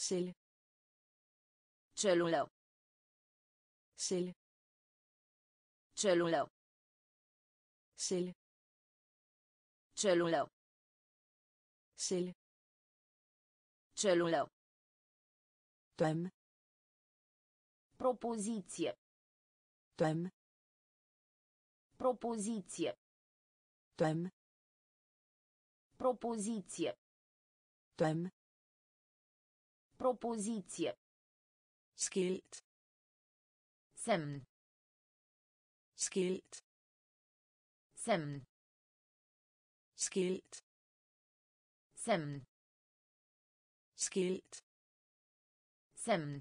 celle celulă, celle celulă, celle celulă, celle celulă, drømme propoziție, drømme propoziție, drømme propoziție, drømme propoziție, skilt semn, skilt semn, skilt semn, skilt semn,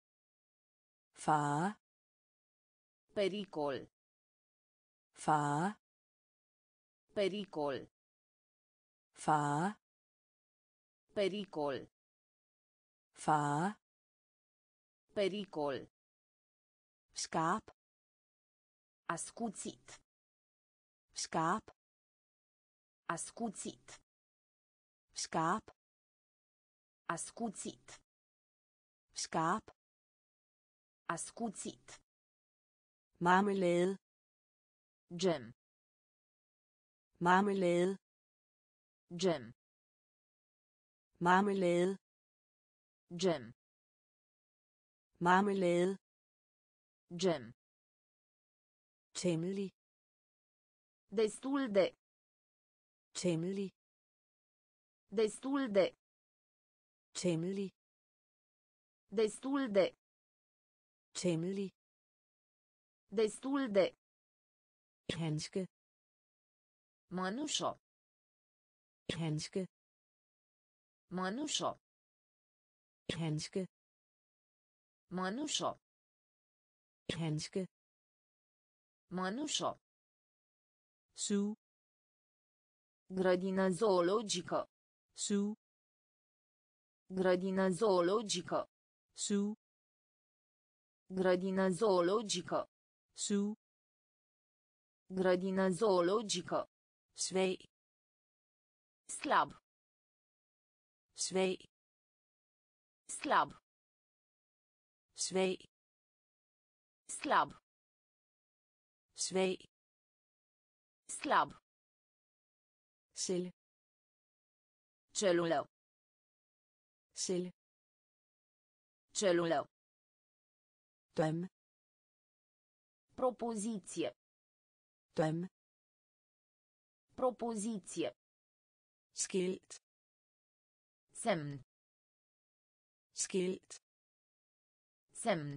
fare pericol, fare pericol, fare pericol, fare pericol, skarp ascuțit, skarp ascuțit, skarp ascuțit, skarp ascuțit, marmelade gem, marmelade gem, marmelade gem, marmelade gem, temmelig destul de, temmelig destul de, temmelig destul de, temmelig destul de, handske mănușă, handske mănușă, handske mănușă, handske mănușă, zoo grădină zoologică, zoo grădină zoologică, zoo grădină zoologică, zoo grădină zoologică, svag slab, svag slab, svag slab, svag slab, celle celulă, celle celulă, drømme propoziție, drømme propoziție, skilt semn, skilt semn,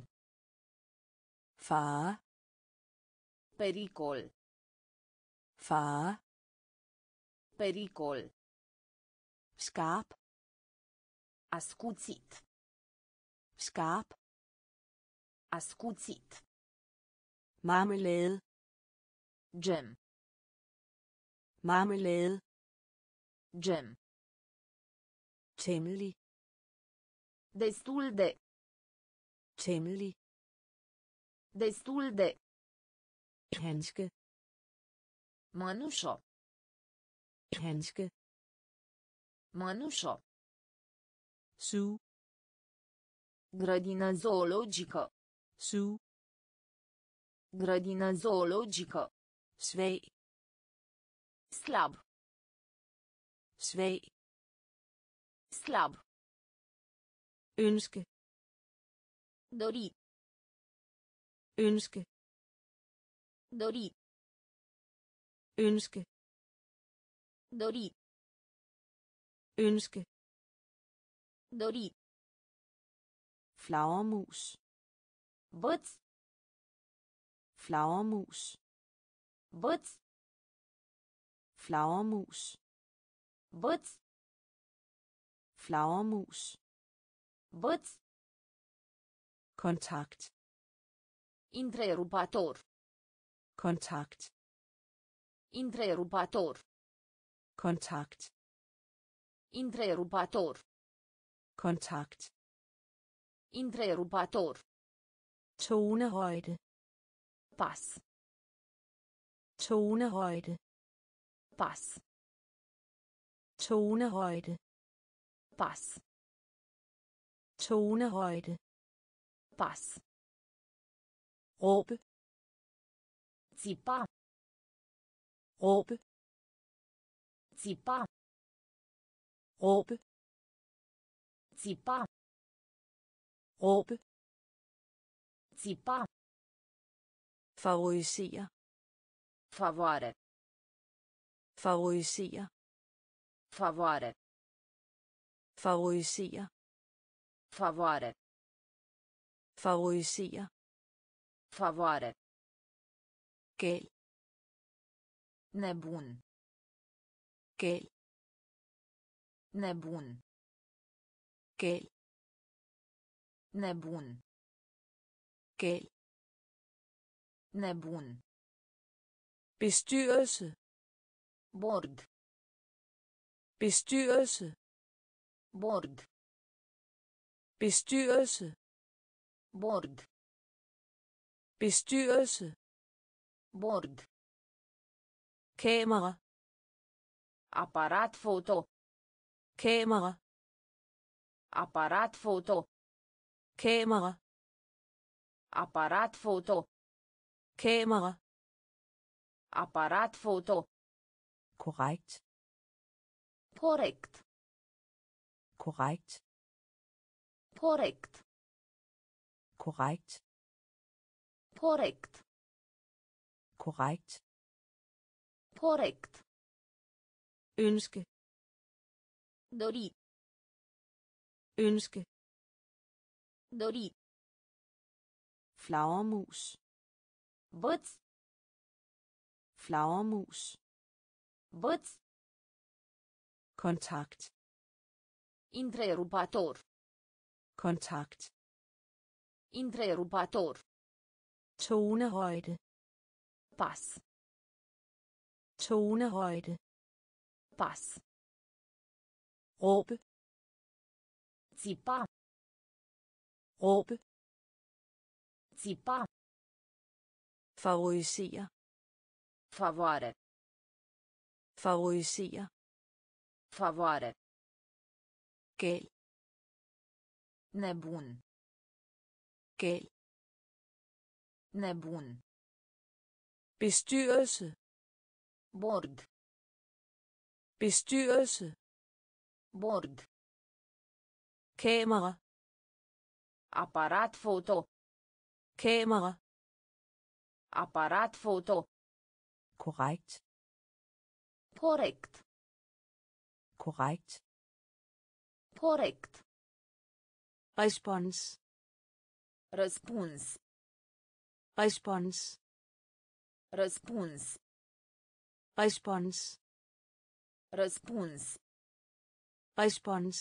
fare pericol, fare pericol, skarp ascuțit, skarp ascuțit, marmelade gem, marmelade gem, temmelig destul de, temmelig destul de, handske mănușă, handske mănușă, zoo grădină zoologică, zoo grădină zoologică, svag slab, svag slab, ønske dori, ønske dori, ønske dori, ønske dori, flagermus văț, flagermus văț, flagermus văț, flagermus văț, kontakt întrerupator, kontakt întrerupator, kontakt întrerupator, kontakt întrerupator, tonehøjde pas, tonehøjde pas, tonehøjde pas, Tonehøjde. Pas. Råbe. Țipa. Råbe. Țipa. Råbe. Țipa. Råbe. Țipa. Favorisere. Favoare. Favorisere. Favoare. Favorisere. Favoare. Favorisere. Favoare. Gæld. Nebun. Gæld. Nebun. Gæld. Nebun. Gæld. Nebun. Bestyrelse. Board. Bestyrelse. Board. Bestyrelse. Board. Bestyrelse. Board. Kamera. Aparat foto. Kamera. Aparat foto. Kamera. Aparat foto. Kamera. Aparat foto. Korrekt. Correct. Korrekt. Correct. Korrekt. Correct. Korrekt. Correct. Ønske. Dori. Ønske. Dori. Flagermus. Văț. Flagermus. Văț. Kontakt. Întrerupator. Kontakt. Întrerupator. Tonehøjde. Pas. Tonehøjde. Pas. Råbe. Țipa. Råbe. Țipa. Favorisere. Favoare. Favorisere. Favoare. Gæld. Nebun. Gæld. Nebun. Bestyrelse. Board. Bestyrelse. Board. Kamera. Aparat foto. Kamera. Aparat foto. Korrekt. Correct. Korrekt. Correct. Respons. Răspuns. Respons. Răspuns. Respons. Răspuns. Respons.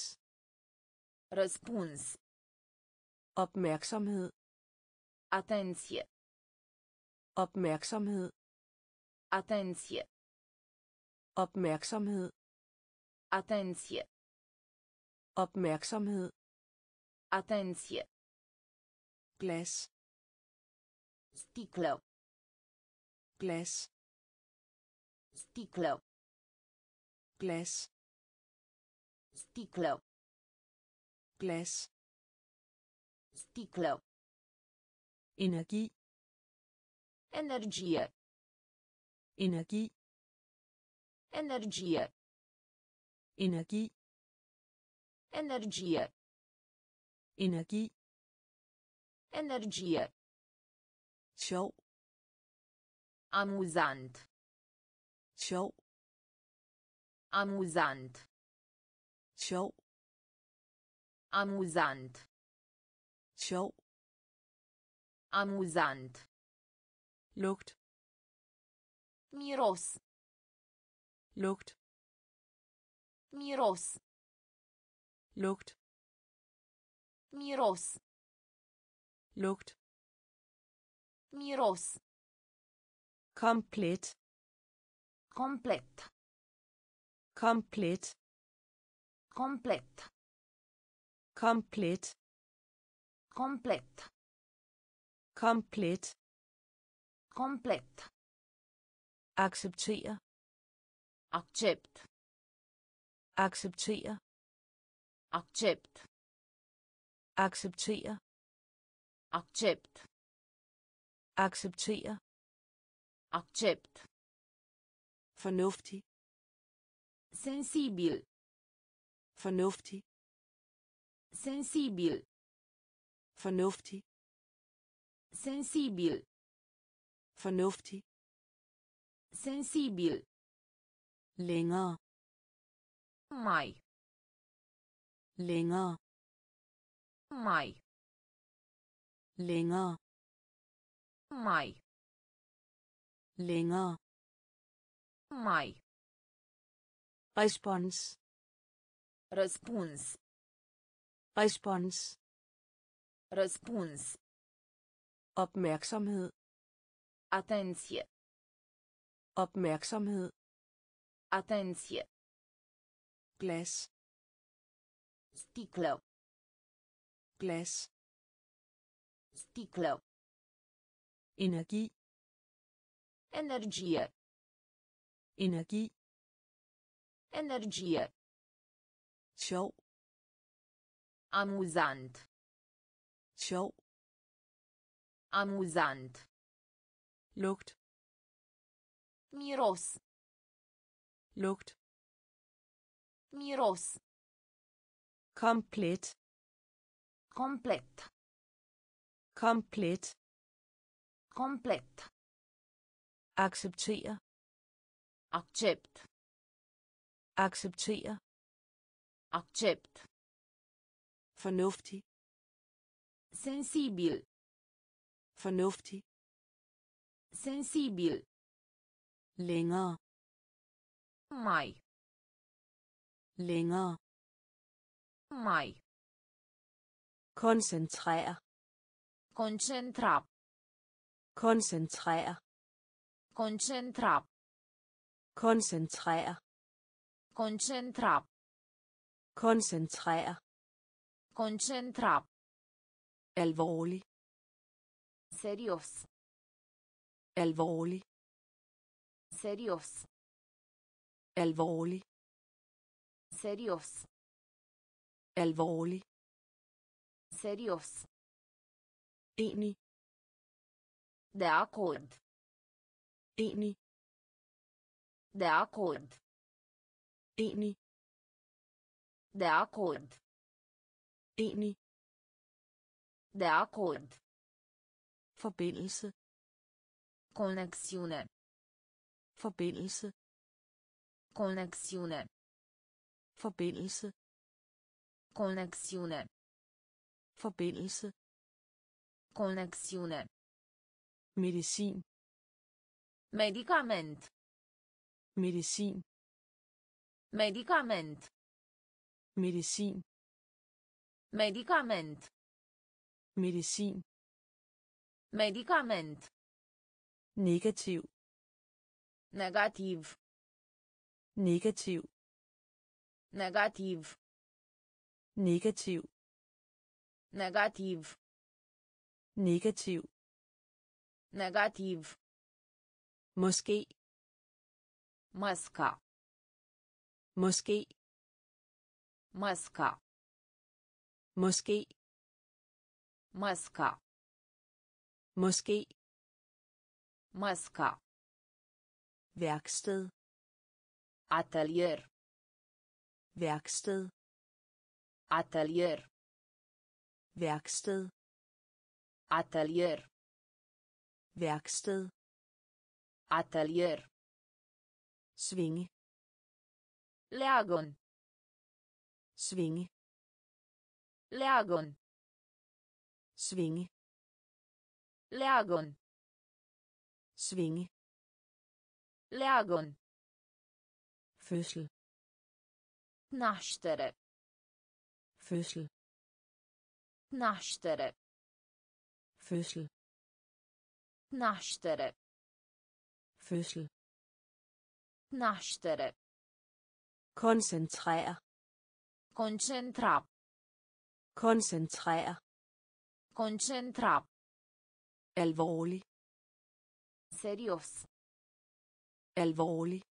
Răspuns. Opmærksomhed. Atenție. Opmærksomhed. Atenție. Opmærksomhed. Atenție. Opmærksomhed. Atenție. Glas. Sticlă. Glas. Sticlă. Glas. Sticlă. Glas. Sticlă. Energi. Energie. Energi. Energie. Energi. Energie. Energi. Energie. Sjov. Amuzant. Sjov. Amuzant. Sjov. Amuzant. Sjov. Amuzant. Lugt. Miros. Lugt. Miros. Lugt. Miros. Lugt. Miros. Komplet. Complet. Komplet. Complet. Komplet. Complet. Komplet. Complet. Acceptere. Accept. Acceptere. Accept. acceptere, Accept. acceptere, Accept. fornuftig, Sensibil. fornuftig, Sensibil. fornuftig, Sensibil. fornuftig, Sensibil. længere, Mai. længere, Mai. længere, Mai. længere, Mai. respons, Răspuns. respons, Răspuns. opmærksomhed, Atenție. opmærksomhed, Atenție. glas, Sticlă. glas, Sticlă. energi, Energie. energi, Energie. sjov, Amuzant. sjov, Amuzant. lugt, Miros. lugt, Miros. komplet, Complet. komplet, Complet. acceptere, Accept. acceptere, Accept. fornuftig, Sensibil. fornuftig, Sensibil. længere, Mai. længere, Mai. koncentrere, Concentra. koncentrere, Concentra. koncentrere, Concentra. koncentrere, Concentra. alvorlig, Serios. alvorlig, Serios. alvorlig, Serios. alvorlig, Serios. enig, De acord. enig, De acord. enig, De acord. enig, De acord. forbindelse, Conexiune. forbindelse, Conexiune. forbindelse, Conexiune. forbindelse, Conexiune. medicin, Medicament. medicin, Medicament. medicin, Medicament. medicin, Medicament. negativ, Negativ. negativ, Negativ. negativ, Negativ. negativ, Negativ. måske, Masca. måske, Masca. måske, Masca. måske, Masca. værksted, Atelier. værksted, Atelier. værksted, Atelier. værksted, Atelier. svinge, Leagon. svinge, Leagon. svinge, Leagon. svinge, Leagon. fødsel, Naștere. fødsel, Naștere. fødsel, Naștere. fødsel, Naștere. koncentrere, Concentra. koncentrere, Concentra. alvorlig, Serios. alvorlig,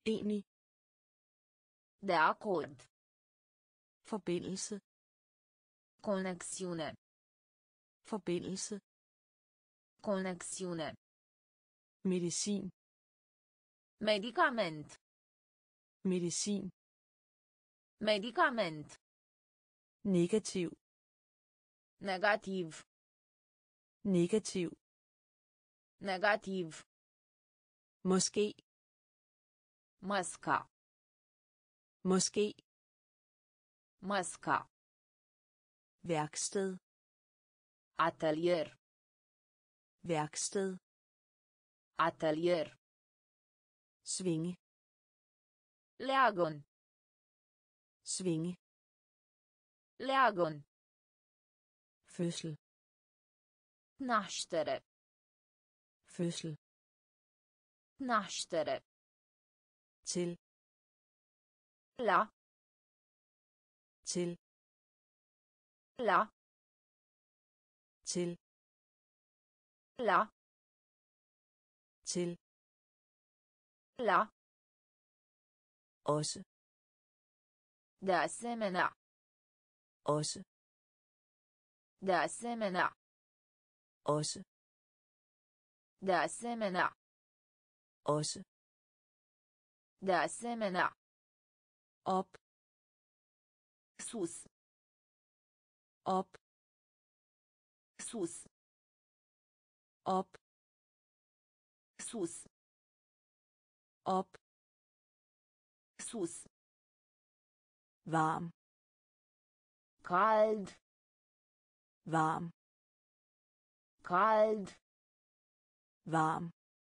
Enig. De acord. Forbindelse. Conexiune. Forbindelse. Conexiune. Medicin. Medicament. Medicin. Medicament. Negativ. Negativ. Negativ. Negativ. Måske. Măsca. Måske. Măsca. Værksted. Atelier. Værksted. Atelier. Svinge. Leagon. Svinge. Leagon. Fødsel. Naștere. Fødsel. Naștere. Til. La. Til. La. Til. La. Til. La. Også. De asemenea. Også. De asemenea. Også. De asemenea. Også. De asemenea. Op. Sus. Op. Sus. Op. Sus. Op. Sus. Varm. Cald. Varm. Cald. Varm.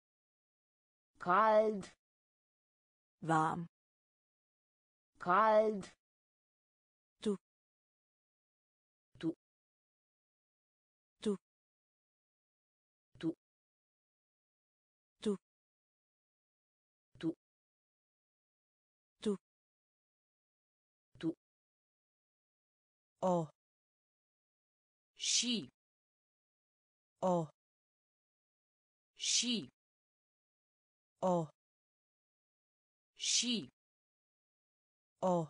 Cald. Varm. Cald. Du. Tu. Du. Tu. Du. Tu. Du. Tu. Og. Și. Og. Și. Og. Și. Og.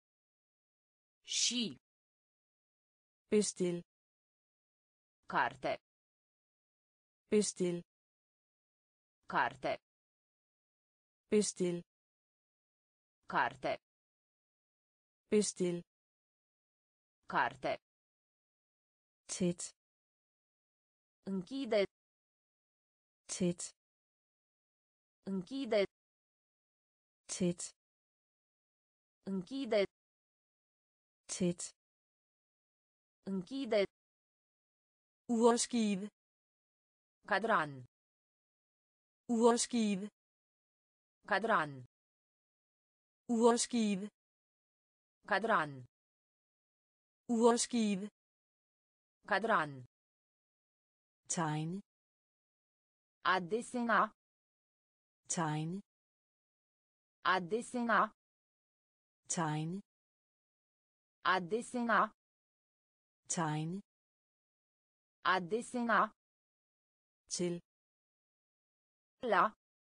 Și. Bestil. Carte. Bestil. Carte. Bestil. Carte. Bestil. Carte. Tæt. Închide. Tæt. Închide. Tæt. Închide. Tæt. Închide. Urskive. Cadran. Urskive. Cadran. Urskive. Cadran. Urskive. Cadran. Tegne. A desena. Tegne. A desena. Tegne. A desena. Tegne. A desena. Til. La.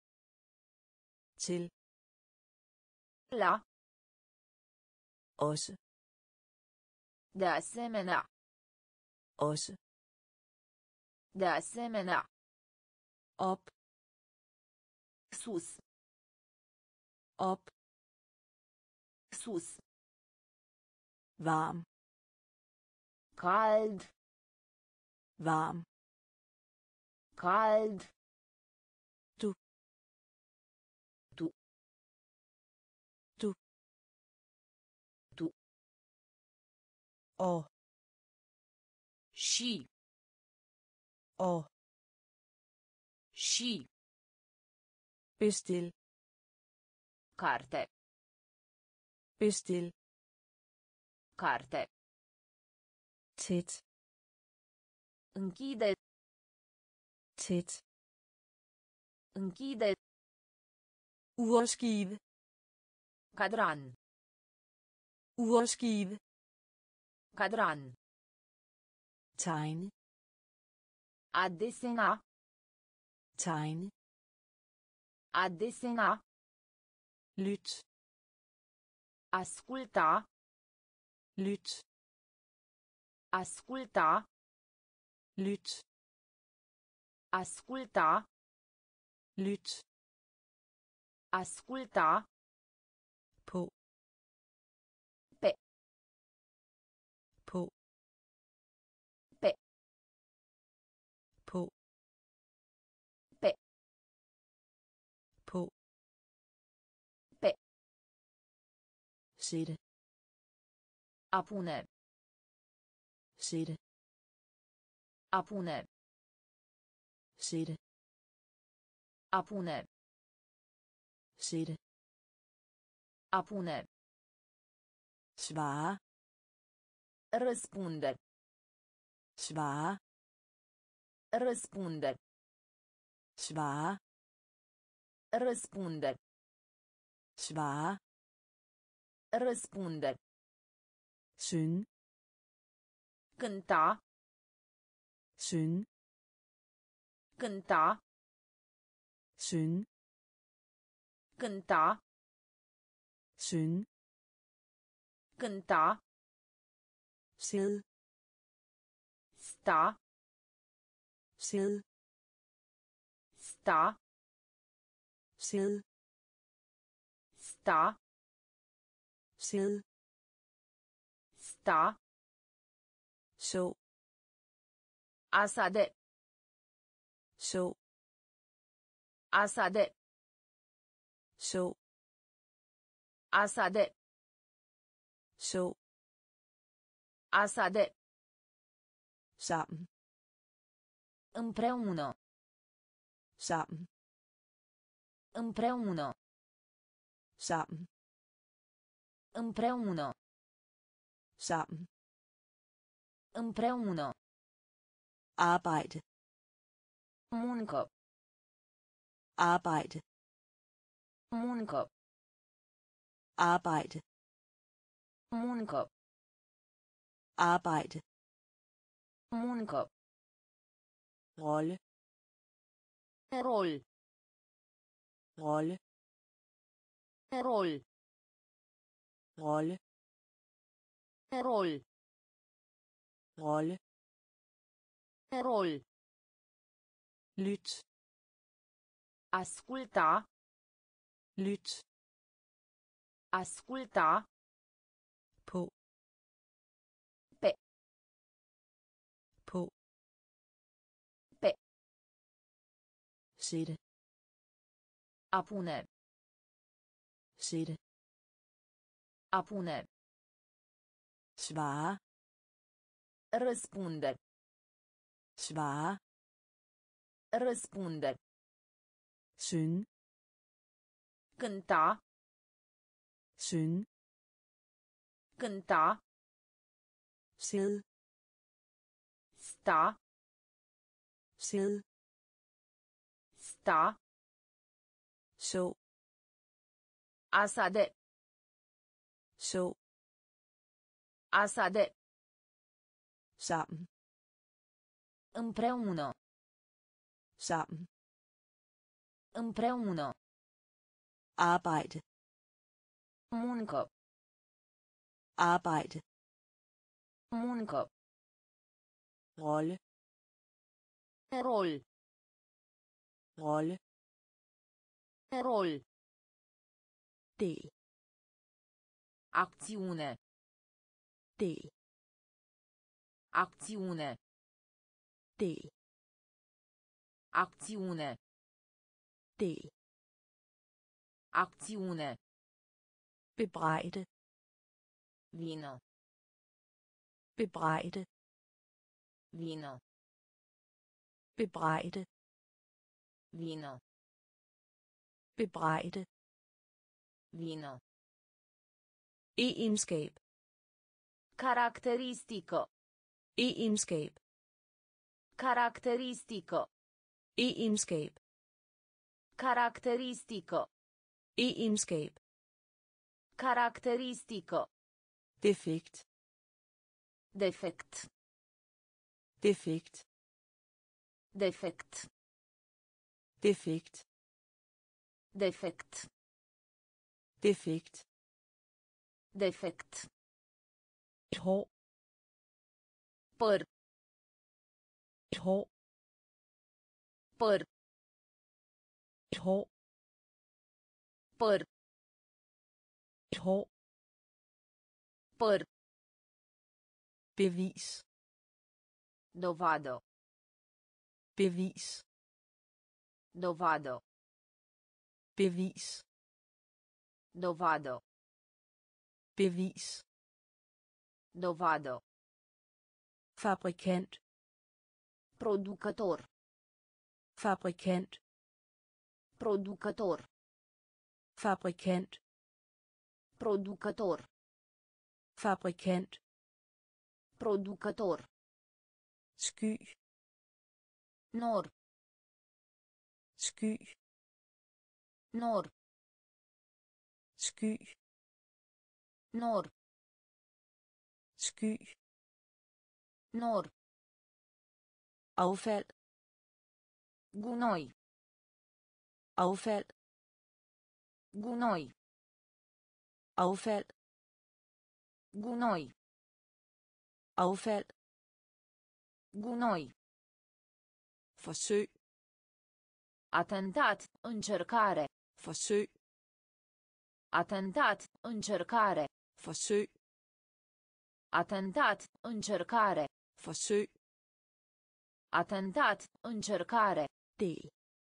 Til. La. Også. De asemenea. Også. De asemenea. Op. Sus. Op. Sus. Varm. Cald. Varm. Cald. Du. Tu. Du. Tu. Og. Și. Og. Și. Bestil. Carte. Bestil. Carte. Tæt. Închide. Tæt. Închide. Urskive. Cadran. Urskive. Cadran. Tegne. A desena. Tegne. A desena. Lyt. Asculta. Lyt. Asculta. Lyt. Asculta. Lyt. Asculta. På. Pe. På. Pe. På. Pe. På. Pe. Sætte. A pune. Sætte. A pune. Sætte. A pune. Sætte. A pune. Svare. Răspunde. Svare. Răspunde. Svare. Răspunde. Svare. Răspunde. Synge. Cânta. Synge. Cânta. Synge. Cânta. Synge. Cânta. Sidde. Sta. Sidde. Sta. Sidde. Sta. Sidde. Sta. Så. Asade. Så. Asade. Så. Asade. Så. Asade. Sammen. Împreună. Sammen. Împreună. Sammen. Împreună. Sammen. Împreună. Arbejde. Muncă. Arbejde. Muncă. Arbejde. Muncă. Arbejde. Muncă. Rolle. Rol. Rolle. Rol. Rolle. Rol. Rolle. Rol. Lyt. Asculta. Lyt. Asculta. På. Pe. På. Pe. Sætte. A pune. Sætte. A pune. Svare. Răspunde. Svare. Răspunde. Synge. Cânta. Synge. Cânta. Sidde. Sta. Sidde. Sta. Så. Asade. Så. Asade. Sammen. Împreună. Sammen. Împreună. Arbejde. Muncă. Arbejde. Muncă. Rolle. Rol. Rolle. Rol. Del. Acțiune. Del. Acțiune. Del. Acțiune. Del. Acțiune. Bebrejde. Vină. Bebrejde. Vină. Bebrejde. Vină. Bebrejde. Vină. Egenskab. Caracteristică. Egenskab. Caracteristică. Egenskab. Caracteristică. Egenskab. Caracteristică. Defekt. Defect. Defekt. Defect. Defekt. Defect. Defekt. Defect. Et hår. Păr. Et hår. Păr. Et hår. Păr. Et hår. Păr. Bevis. Dovadă. Bevis. Dovadă. Bevis. Dovadă. Bevis. Dovadă. Fabrikant. Producător. Fabrikant. Producător. Fabrikant. Producător. Fabrikant. Producător. Sky. Nor. Sky. Nor. Sky. Nor. Sky. Nor. Affald. Gunoi. Affald. Gunoi. Affald. Gunoi. Affald. Gunoi. Forsøg. Atentat. Încercare. Forsøg. Atentat. Încercare. Forsøg. Atentat. Încercare. Forsøg. Atentat. Încercare. Del.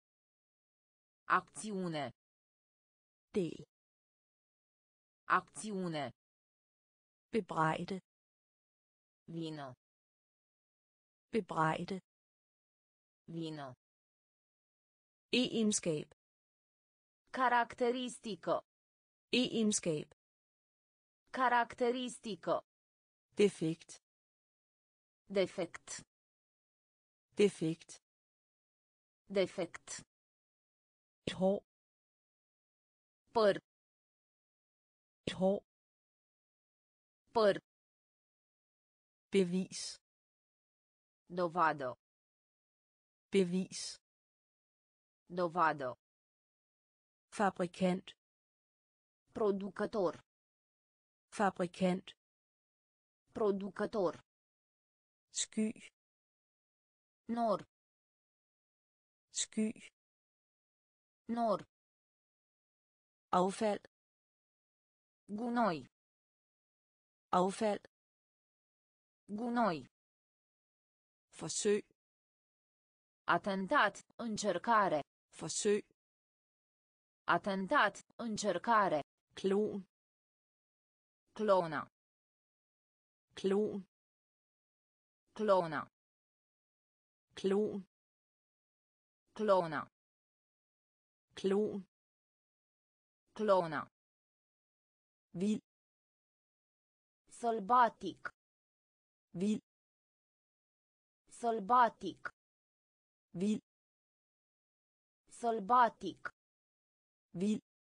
Acțiune. Del. Acțiune. Bebrejde. Vină. Bebrejde. Vină. Egenskab. Caracteristică. Egenskab. Caracteristică. Defekt. Defect. Defekt. Defect. Et hår. Păr. Et hår. Păr. Bevis. Dovadă. Bevis. Dovadă. Fabrikant. Producător. Fabrikant. Producător. Sky. Nor. Sky. Nor. Affald. Gunoi. Affald. Gunoi. Forsøg. Atentat. Încercare. Forsøg. Atentat. Încercare. Klon. Clona. Klon. Clona. Klon. Clona. Klon. Clona. Vild. Sălbatic. Vild. Sălbatic. Vild. Sălbatic. Vild.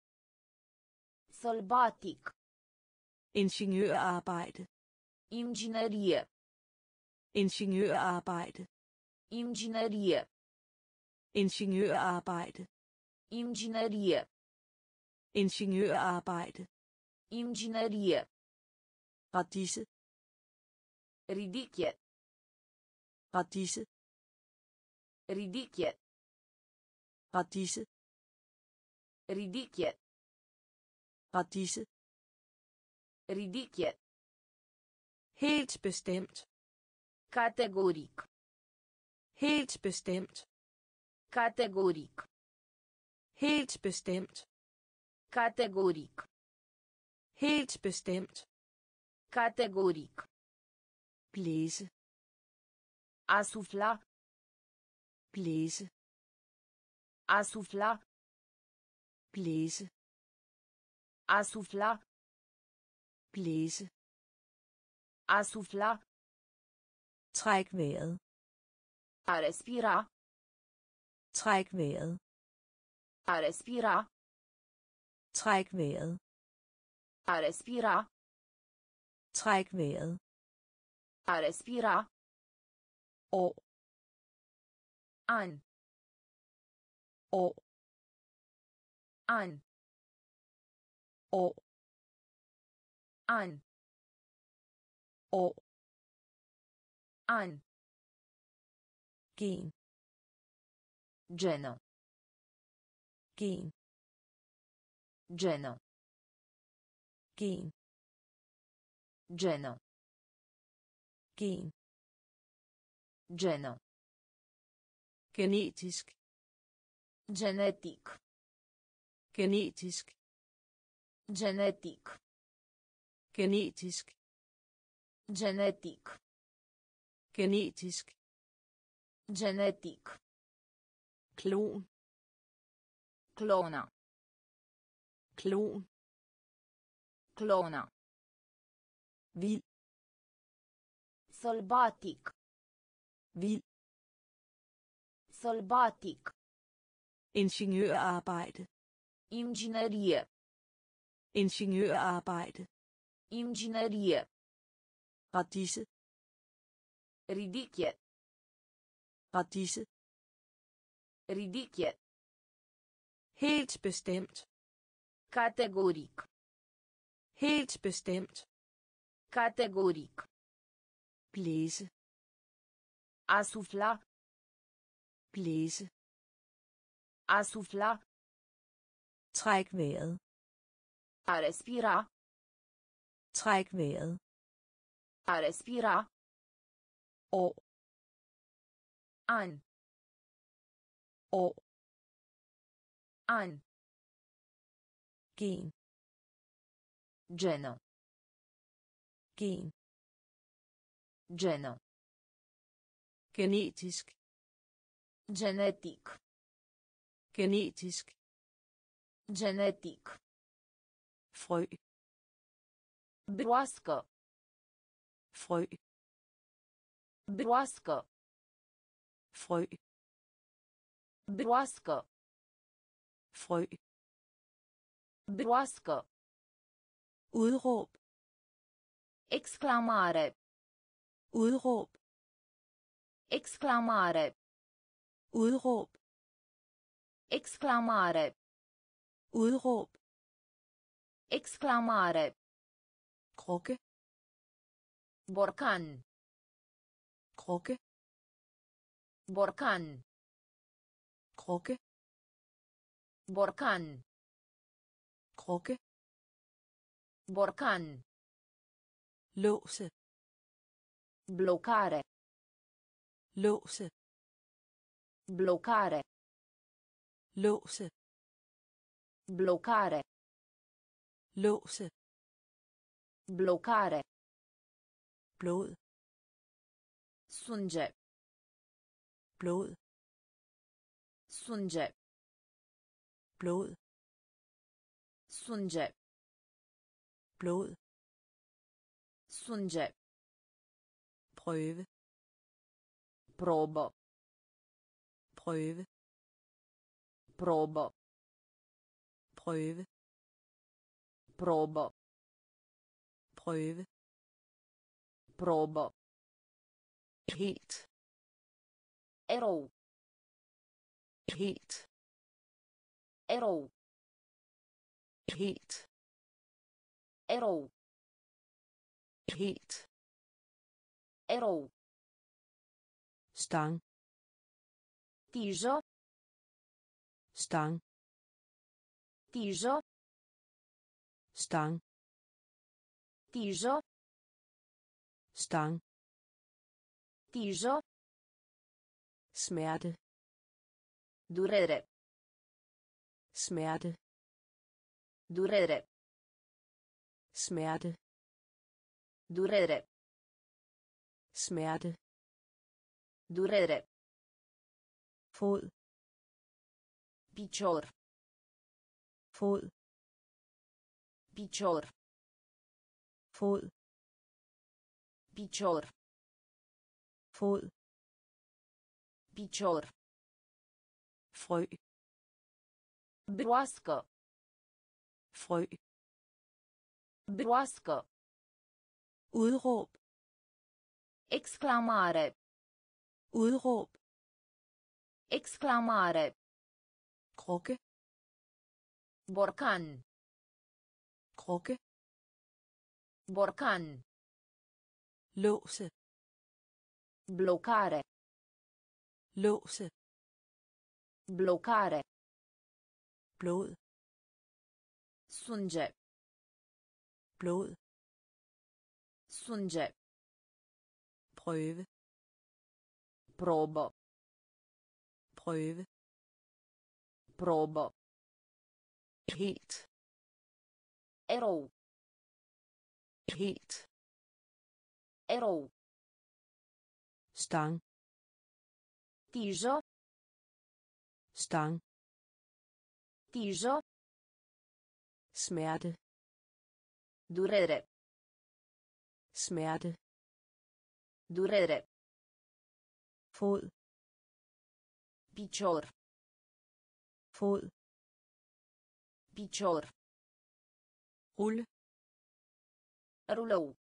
Sălbatic. Ingeniørarbejde. Inginerie. Ingeniørarbejde. Inginerie. Ingeniørarbejde. Inginerie. Ingeniørarbejde. Inginerie. Radise. Ridiche. Radise. Ridiche. Radise. Ridiche. Radise. Ridiche. Helt bestemt. Categoric. Helt bestemt. Categoric. Helt bestemt. Categoric. Helt bestemt. Categoric. Blæse. Asufla. Blæse. Asufla. Blæse. Asufla. Blæse. Asufla. Træk vejret. A respira. Træk vejret. A respira. Træk vejret. A respira. Træk vejret. A respira. År. An. År. An. år, an, år, an, gen, genă, gen, genă, gen, genă, gen, genă, genetisk, genetic, genetisk, genetic, genetisk, genetic, genetisk, genetic, klon, clona, klon, clona, vild, sălbatic, vild, sălbatic, ingeniørarbejde, inginerie, ingeniørarbejde, inginerie, radise, ridiche, radise, ridiche, helt bestemt, categoric, helt bestemt, categoric, blæse, asufla, blæse, asufla, træk vejret, a respira, træk vejret, a respira, år, an, år, an, gen, genă, gen, genă, genetisk, genetic, genetisk, genetic, frø, broască, frø, broască, frø, broască, frø, broască, udråb, exclamare, udråb, exclamare, udråb, exclamare, udråb, exclamare, krukke, borcan, krukke, borcan, krukke, borcan, krukke, borcan, låse, blocare, låse, blocare, låse, blocare, låse, blocare, blod, sânge, blod, sânge, blod, sânge, blod, sânge, prøve, probă, prøve, probă, prøve, probă, prøve, probă, helt, erou, helt, erou, helt, erou, helt, erou, stang, tijă, stang, tijă, stang, tijă, stang, tijă, smerte, durere, smerte, durere, smerte, durere, smerte, durere, fod, picior, fod, picior, fod, picior, fod, picior, frø, broască, frø, broască, udråb, exclamare, udråb, exclamare, krukke, borcan, krukke, borcan, låse, bloccare, låse, bloccare, blod, sunge, blod, sunge, prøve, probo, prøve, probo, helt, erou, helt, erou, stang, tijo, stang, tijo, smerte, durere, smerte, durere, fod, picior, fod, picior, rulle, rulou,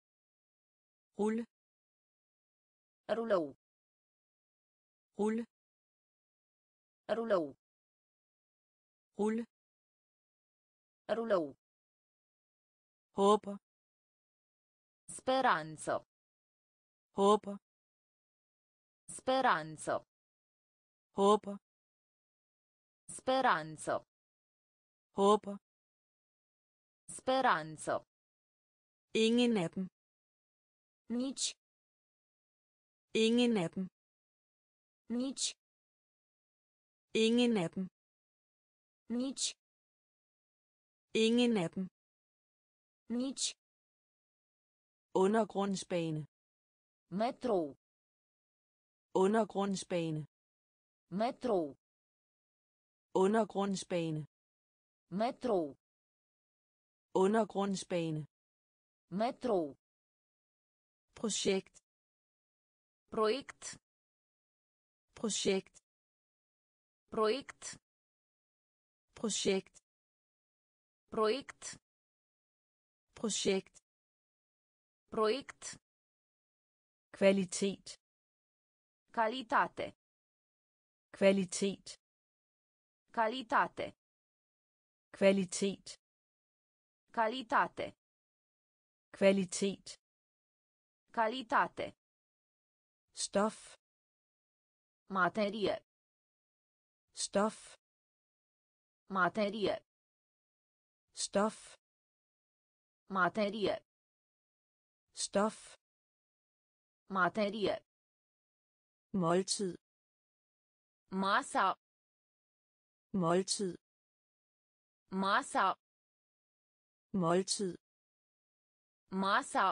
rulle, rulou, rulle, rulou, rulle, rulou, håber, speranzo, håber, speranzo, håber, speranzo, håber, speranzo, ingen af dem, nici, ingen af dem, nici, ingen af dem, nici, ingen af dem, nici, undergrundsbane, metrou, undergrundsbane, metrou, undergrundsbane, metrou, undergrundsbane, metrou, projekt, proiect, projekt, proiect, projekt, proiect, projekt, proiect, kvalitet, calitate, kvalitet, calitate, kvalitet, calitate, kvalitet, calitate, stof, materie, stof, materie, stof, materie, stof, materie, måltid, masa, måltid, masa, måltid, masa,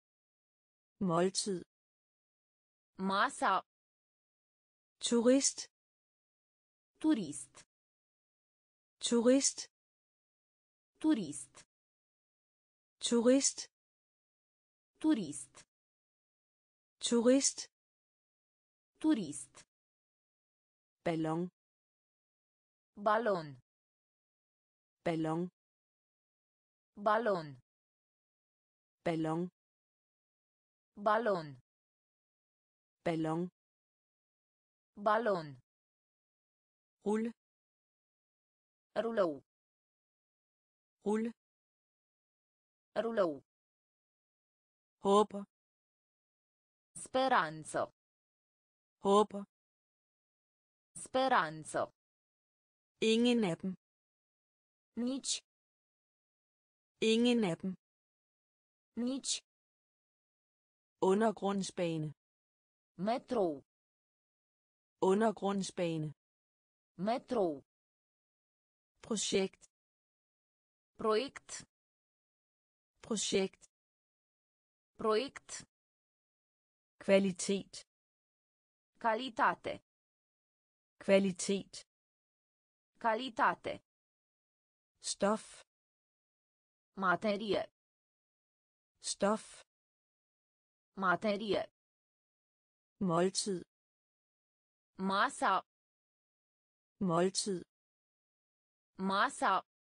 måltid, masa, turist, turist, turist, turist, turist, turist, turist, turist, ballon, balon, ballon, balon, ballon, balon, ballon, balon, rulle, rulou, rulle, rulou, håber, speranzo, håber, speranzo, ingen af dem, nici, ingen af dem, nici, undergrundsbane, metrou, undergrundsbane, metrou, projekt, proiect, projekt, proiect, kvalitet, calitate, kvalitet, calitate, stof, materie, stof, materie, måltid, masa, måltid, masa,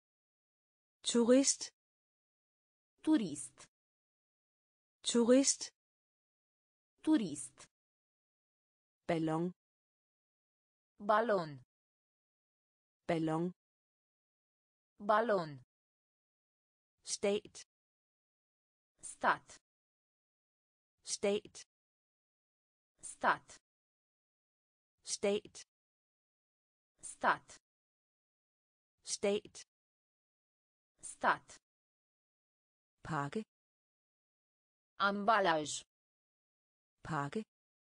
turist, turist, turist, turist, ballon, balon, ballon, balon, stat, Stat. stat, Stat. stat, Stat. stat, Stat. pakke, Ambalaj. pakke,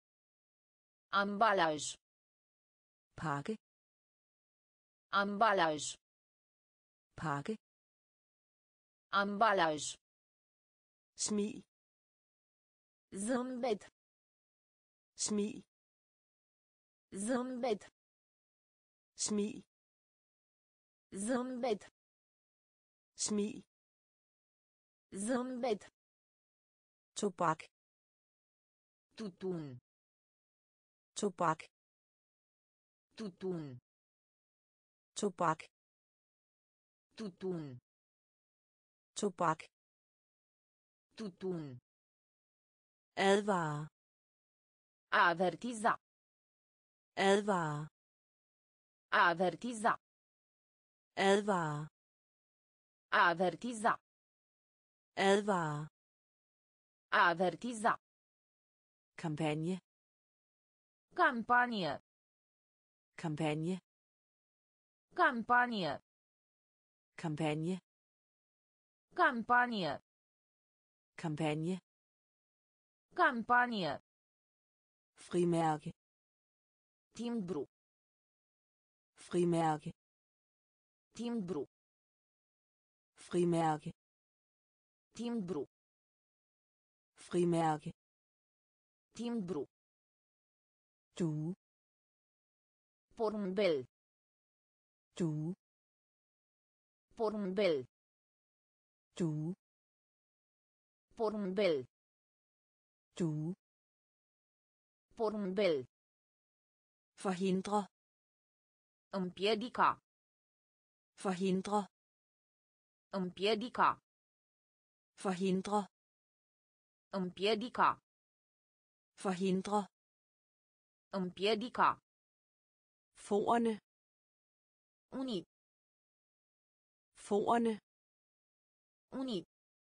Ambalaj. pakke, Ambalaj. pakke, Ambalaj. smil, Zâmbet. smil, Zâmbet. smil, Zâmbet. smil, Zâmbet. tobak, Tutun. tobak, Tutun. tobak, Tutun. tobak, Tutun. advare, Avertiza. advare, Avertiza. advare, Avertiza. advare, Avertiza. kampagne, Campanie. kampagne, Campanie. kampagne, Campanie. kampagne, Campanie. frimærke, Timbru. frimærke, Timbru. frimærke, Timbru. frimærke, Timbru. due, Porumbel. due, Porumbel. due, Porumbel. due, Porumbel. forhindre, Împiedica. forhindre, Împiedica. forhindre, Împiedica. forhindre, Împiedica. forerne, Unii. forerne, Unii.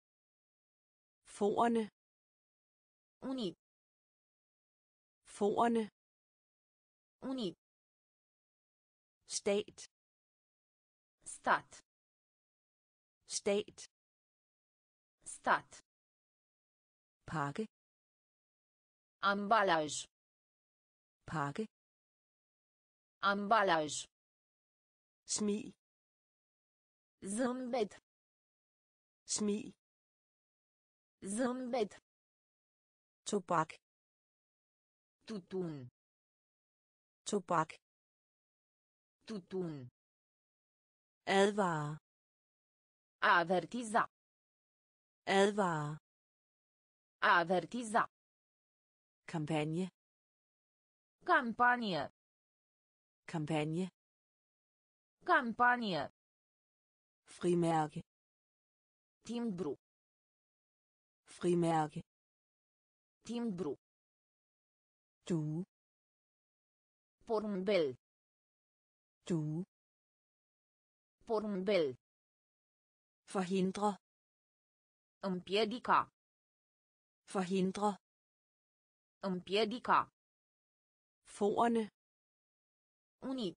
forerne, Unii. forerne, Unii. stat, Stat. stat, Stat. pakke, Ambalaj. pakke, Ambalaj. smil, Zâmbet. smil, Zâmbet. tobak, Tutun. tobak, Tutun. advare, Avertiza. advare, Avertiza. kampagne, Campanie. kampagne, Campanie. frimærke, Timbru. frimærke, Timbru. due, Porumbel. due, Porumbel. forhindre, Împiedica. forhindre, Împiedica. forerne, Unii.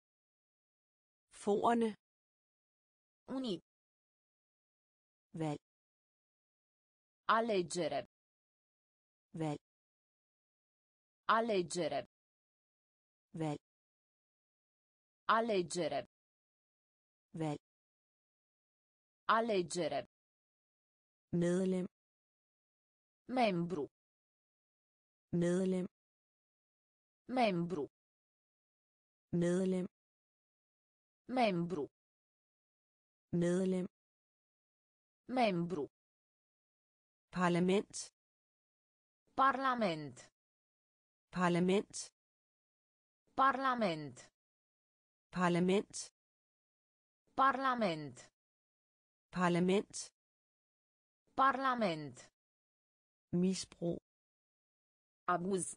forerne, Unii. valg, Alegere. valg, Alegere. valg, Alegere. valg, Alegere. medlem, Membru. medlem, Membru. medlem, Membru. medlem, Membru. parlament, Parlament. parlament, Parlament. parlament, Parlament. parlament, Parlament. misbrug, Abuz.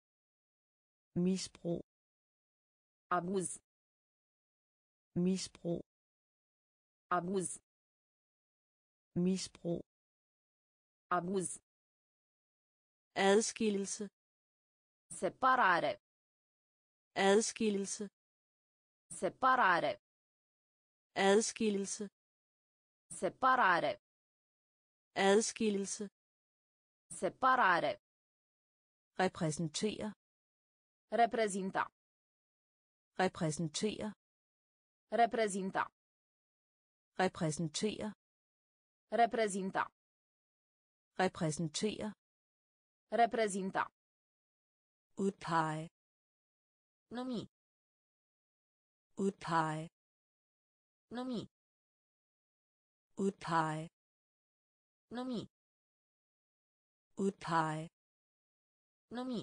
misbrug, Abuz. misbrug, Abuz. misbrug, Abuz. adskillelse, Separare. adskillelse, Separare. adskillelse, Separare. adskillelse, Separare. repræsentere, Reprezinta. repræsentere, Reprezinta. repræsentere, Reprezinta. repræsentere, Reprezinta. udpege, Numi. udpege, Numi. udpege, Numi. udpege, Numi.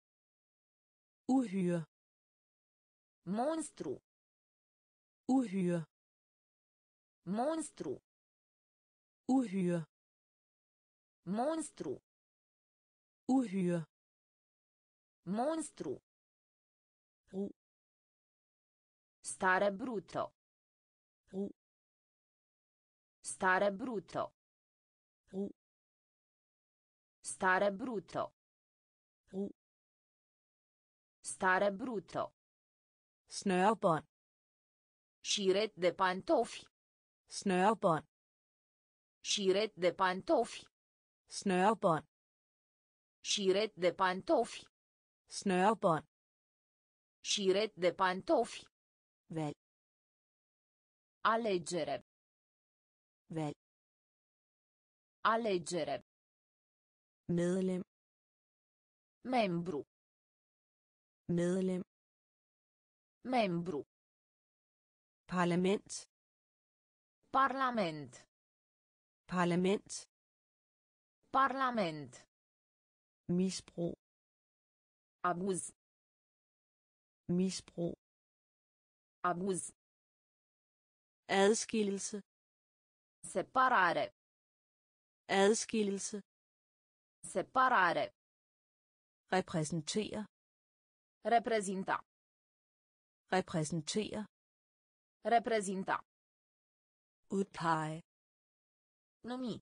uhyre, Monstru. uhyre, Monstru. uhyre, Monstru. uhyre, Monstru. brug, Stare brutto. brug, Stare brutto. brug, Stare brutto. brug, Stare brutto. snørebånd, Șiret de pantofi. snørebånd, Șiret de pantofi. snørebånd, Șiret de pantofi. snørebånd, Șiret de pantofi. valg, Alegere. valg, Alegere. medlem, Membru. medlem, Membru. parlament, Parlament. parlament, Parlament. misbrug, Abuz. misbrug, Abuz. adskillelse, Separare. adskillelse, Separare. repræsentere, Reprezinta. repræsentere, Reprezinta. udpege, Numi.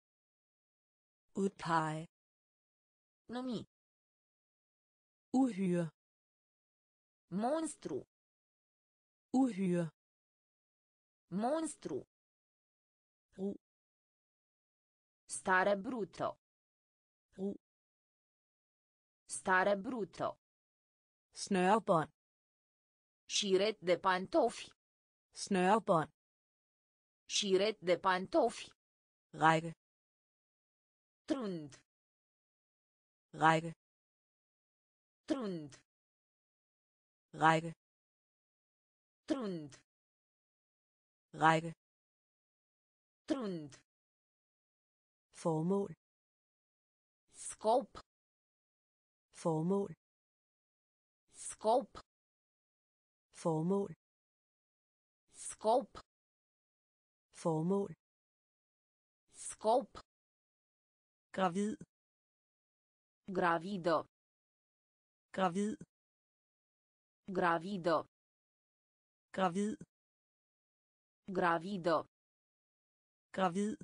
udpege, Numi. uhyre, Monstru. uhyre, Monstru. brug, Stare brutto. brug, Stare brutto. snørebånd, Șiret de pantofi. snørebånd, Șiret de pantofi. række, Trund. række, Trund. række, Trund. række, Trund. formål, Scop. formål, Scop. formål, Scop. formål, Scop. gravid, Gravido. gravid, Gravido. gravid, Gravido. gravid,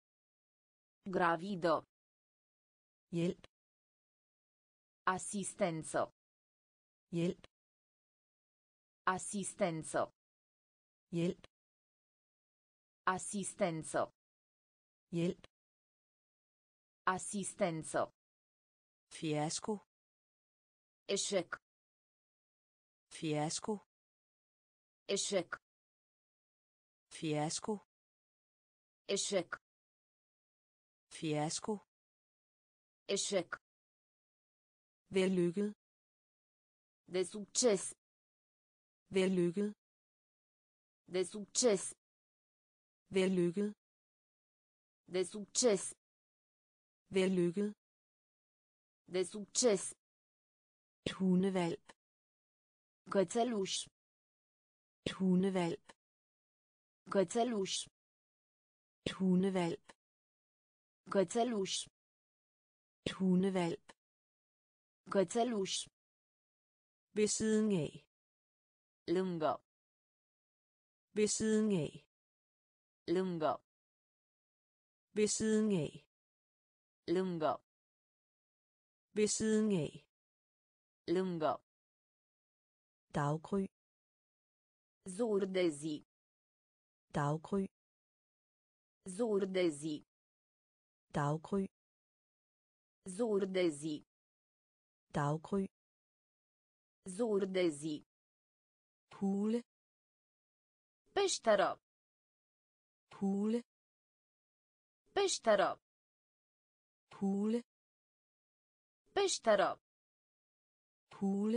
Gravido. hjælp, Assistenzo. hjælp, Assistenzo. hjælp, Assistenzo. hjælp, Assistenzo. fiasko, Eșec. fiasko, Eșec. fiasko, Eșec. fiasko, Eșec. vellykket, De succes. vellykket, De succes. vellykket, De succes. vellykket, De succes. et hundevalp, Cățeluș. et hundevalp, Cățeluș. et hundevalp, Cățeluș. et hundevalp, Cățeluș. ved siden af, Lângă. ved siden af, Lângă. Ved siden af. Lângă. Ved siden af. Lângă. Daggry. Zur de zi. Daggry. Zur de zi. Daggry. Zur de zi. Daggry. Zur de zi. Hule. Peșteră. Hule. Peșteră. Hule. Peșteră. Hule.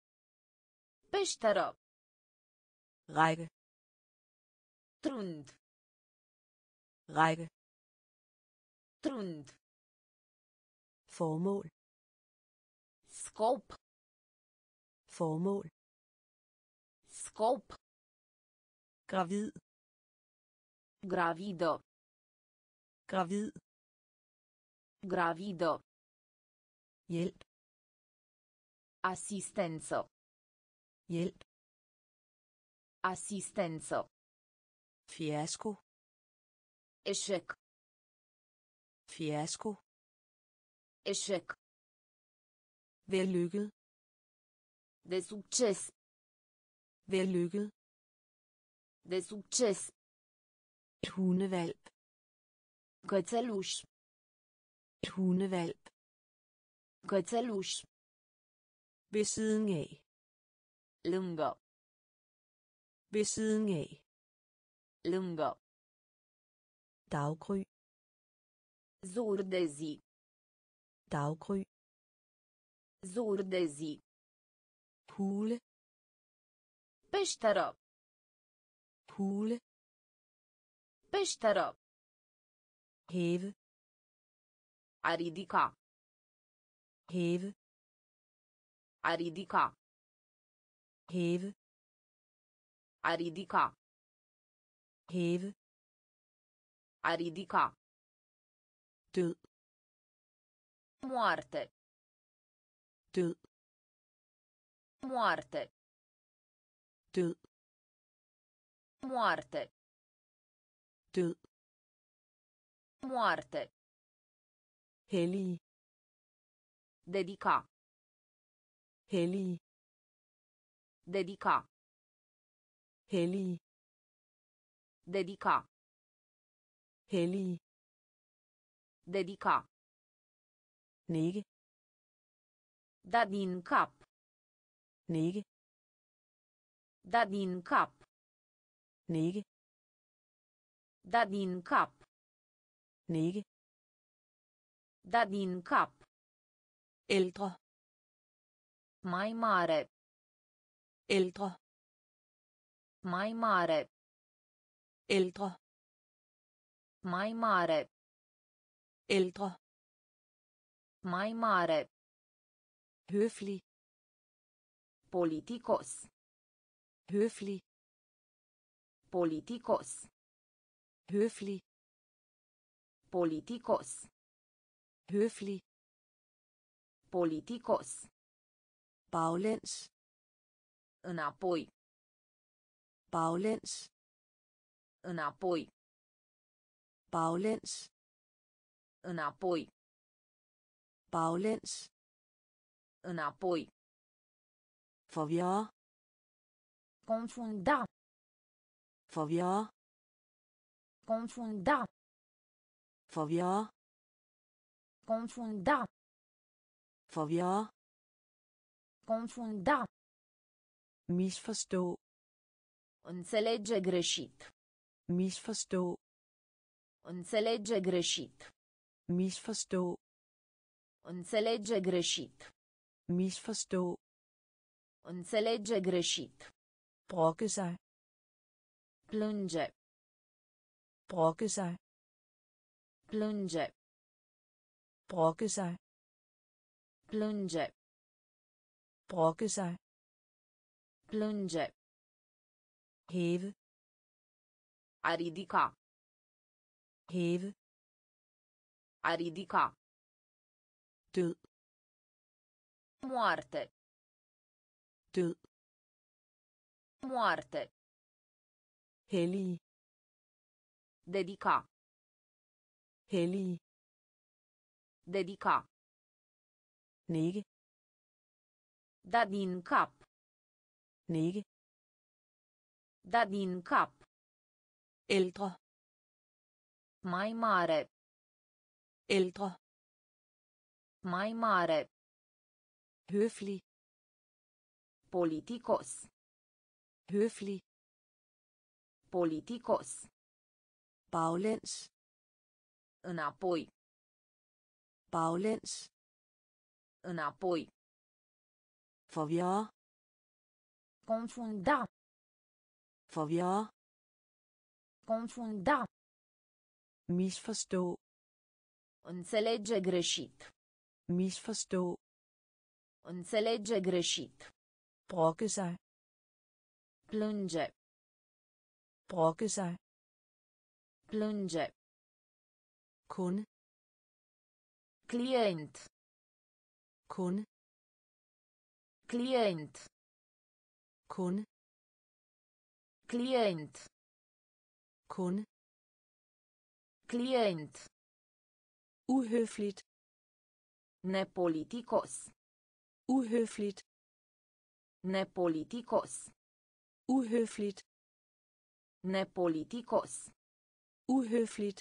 Peșteră. Række. Trund. Række. Trund. Formål. Scop. Formål. Scop. Gravid. Gravidă. Gravid. Gravidă. Hjælp. Asistență. Hjælp. Asistență. Fiasko. Eșec. Fiasko. Eșec. Vellykket. De succes. Vellykket. De succes. Et hundevalp. Cățeluș. Et hundevalp. Cățeluș. Ved siden af. Lângă. Ved siden af. Lângă. Daggry. Zur de zi. Daggry. Zur de zi. Hule. Peșteră. Hule. Peșteră. Hæve. A ridica. Hæve. A ridica. Hæve. A ridica. Hæve. A ridica. Død. Moarte. Død. Moarte. Død. Moarte. Død. Moarte. Hellig. Dedica. Hellig. Dedica. Hellig. Dedica. Hellig. Dedica. Nikke. Da din cap. Nikke. Da din cap. Nikke. Da din cap. Nikke. Da din cap. Ældre. Mai mare. Ældre. Mai mare. Ældre. Mai mare. Ældre. Mai mare. Høflig. Politicos. Høflig. Politicos. Høflig. Politicos. Høflig. Politicos. Baglæns. Înapoi. Baglæns. Înapoi. Baglæns. Înapoi. Baglæns. Înapoi. Forvirre. Confunda. Forvirre. Confunda. Forvirre. Confunda. Forvirre. Confunda. Misforstå. Înțelege greșit. Misforstå. Înțelege greșit. Misforstå. Înțelege greșit. Misforstå. Înțelege greșit. Brokke sig. Plânge. Brokke sig. Plânge. Brokke sig. Plânge. Brokke sig. Plânge. Hæve. A ridica. Hæve. A ridica. Død. Moarte. Død. Moarte. Hellig. Dedica. hellige, Dedica. nikke, Da din cap. nikke, Da din cap. ældre, Mai mare. ældre, Mai mare. høflig, Politicos. høflig, Politicos. baglæns, Înapoi. baglæns, Înapoi. forvirre, Confunda. forvirre, Confunda. misforstå, Înțelege greșit. misforstå, Înțelege greșit. brokke sig, Plânge. brokke sig, Plânge. kunde, Client. kunde, Client. kunde, Client. kunde, Client. uhøfligt, Nepoliticos. uhøfligt, Nepoliticos. uhøfligt, Nepoliticos. uhøfligt,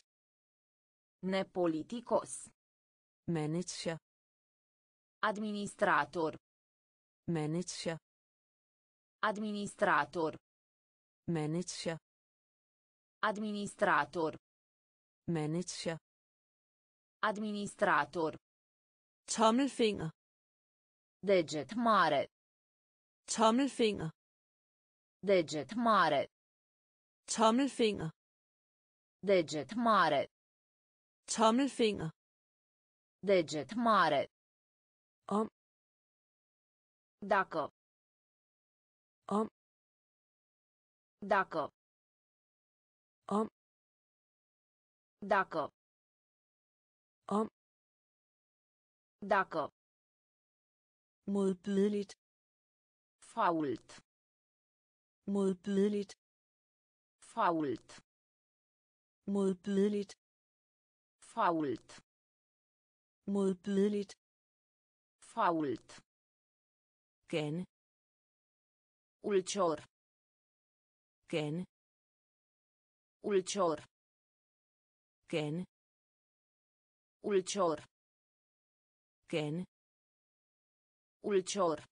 Nepoliticos. manager, Administrator. manager, Administrator. manager, Administrator. manager, Administrator. tommelfinger, Deget mare. tommelfinger, Deget mare. tommelfinger, Deget mare. tommelfinger, Deget mare. om, Dacă. om, Dacă. om, Dacă. om, Dacă. modbydeligt, Fault. modbydeligt, Fault. modbydeligt, Fault. modbydeligt, Fault. gerne, Ulcior. gerne, Ulcior. gerne, Ulcior. gerne, Ulcior.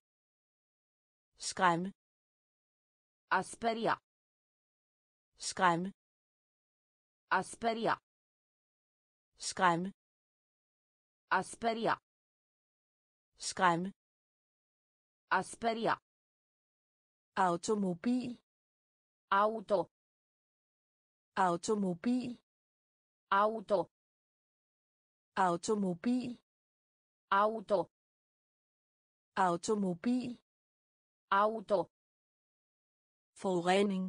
skræmme, Asperia. skræmme, Asperia. skræmme, Asperia. skræmme, Asperia. automobil, Auto. automobil, Auto. automobil, Auto. automobil, Auto. forurening,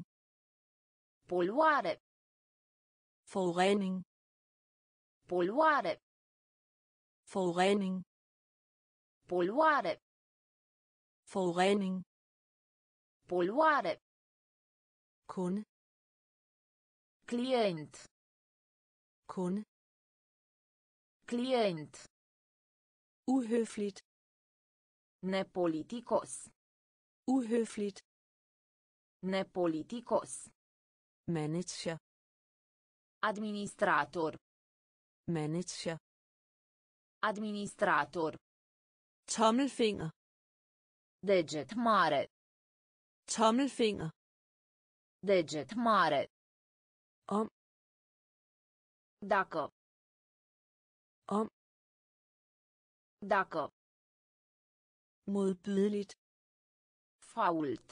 Poluare. forurening, Poluare. forurening, Poluare. forurening, Poluare. kunde, Client. kunde, Client. uhøfligt, Nepoliticos. uhøfligt, Nepoliticos. manager, Administrator. manager, Administrator. tommelfinger, Deget mare. tommelfinger, Deget mare. om, Dacă. om, Dacă. modbydeligt, Fault.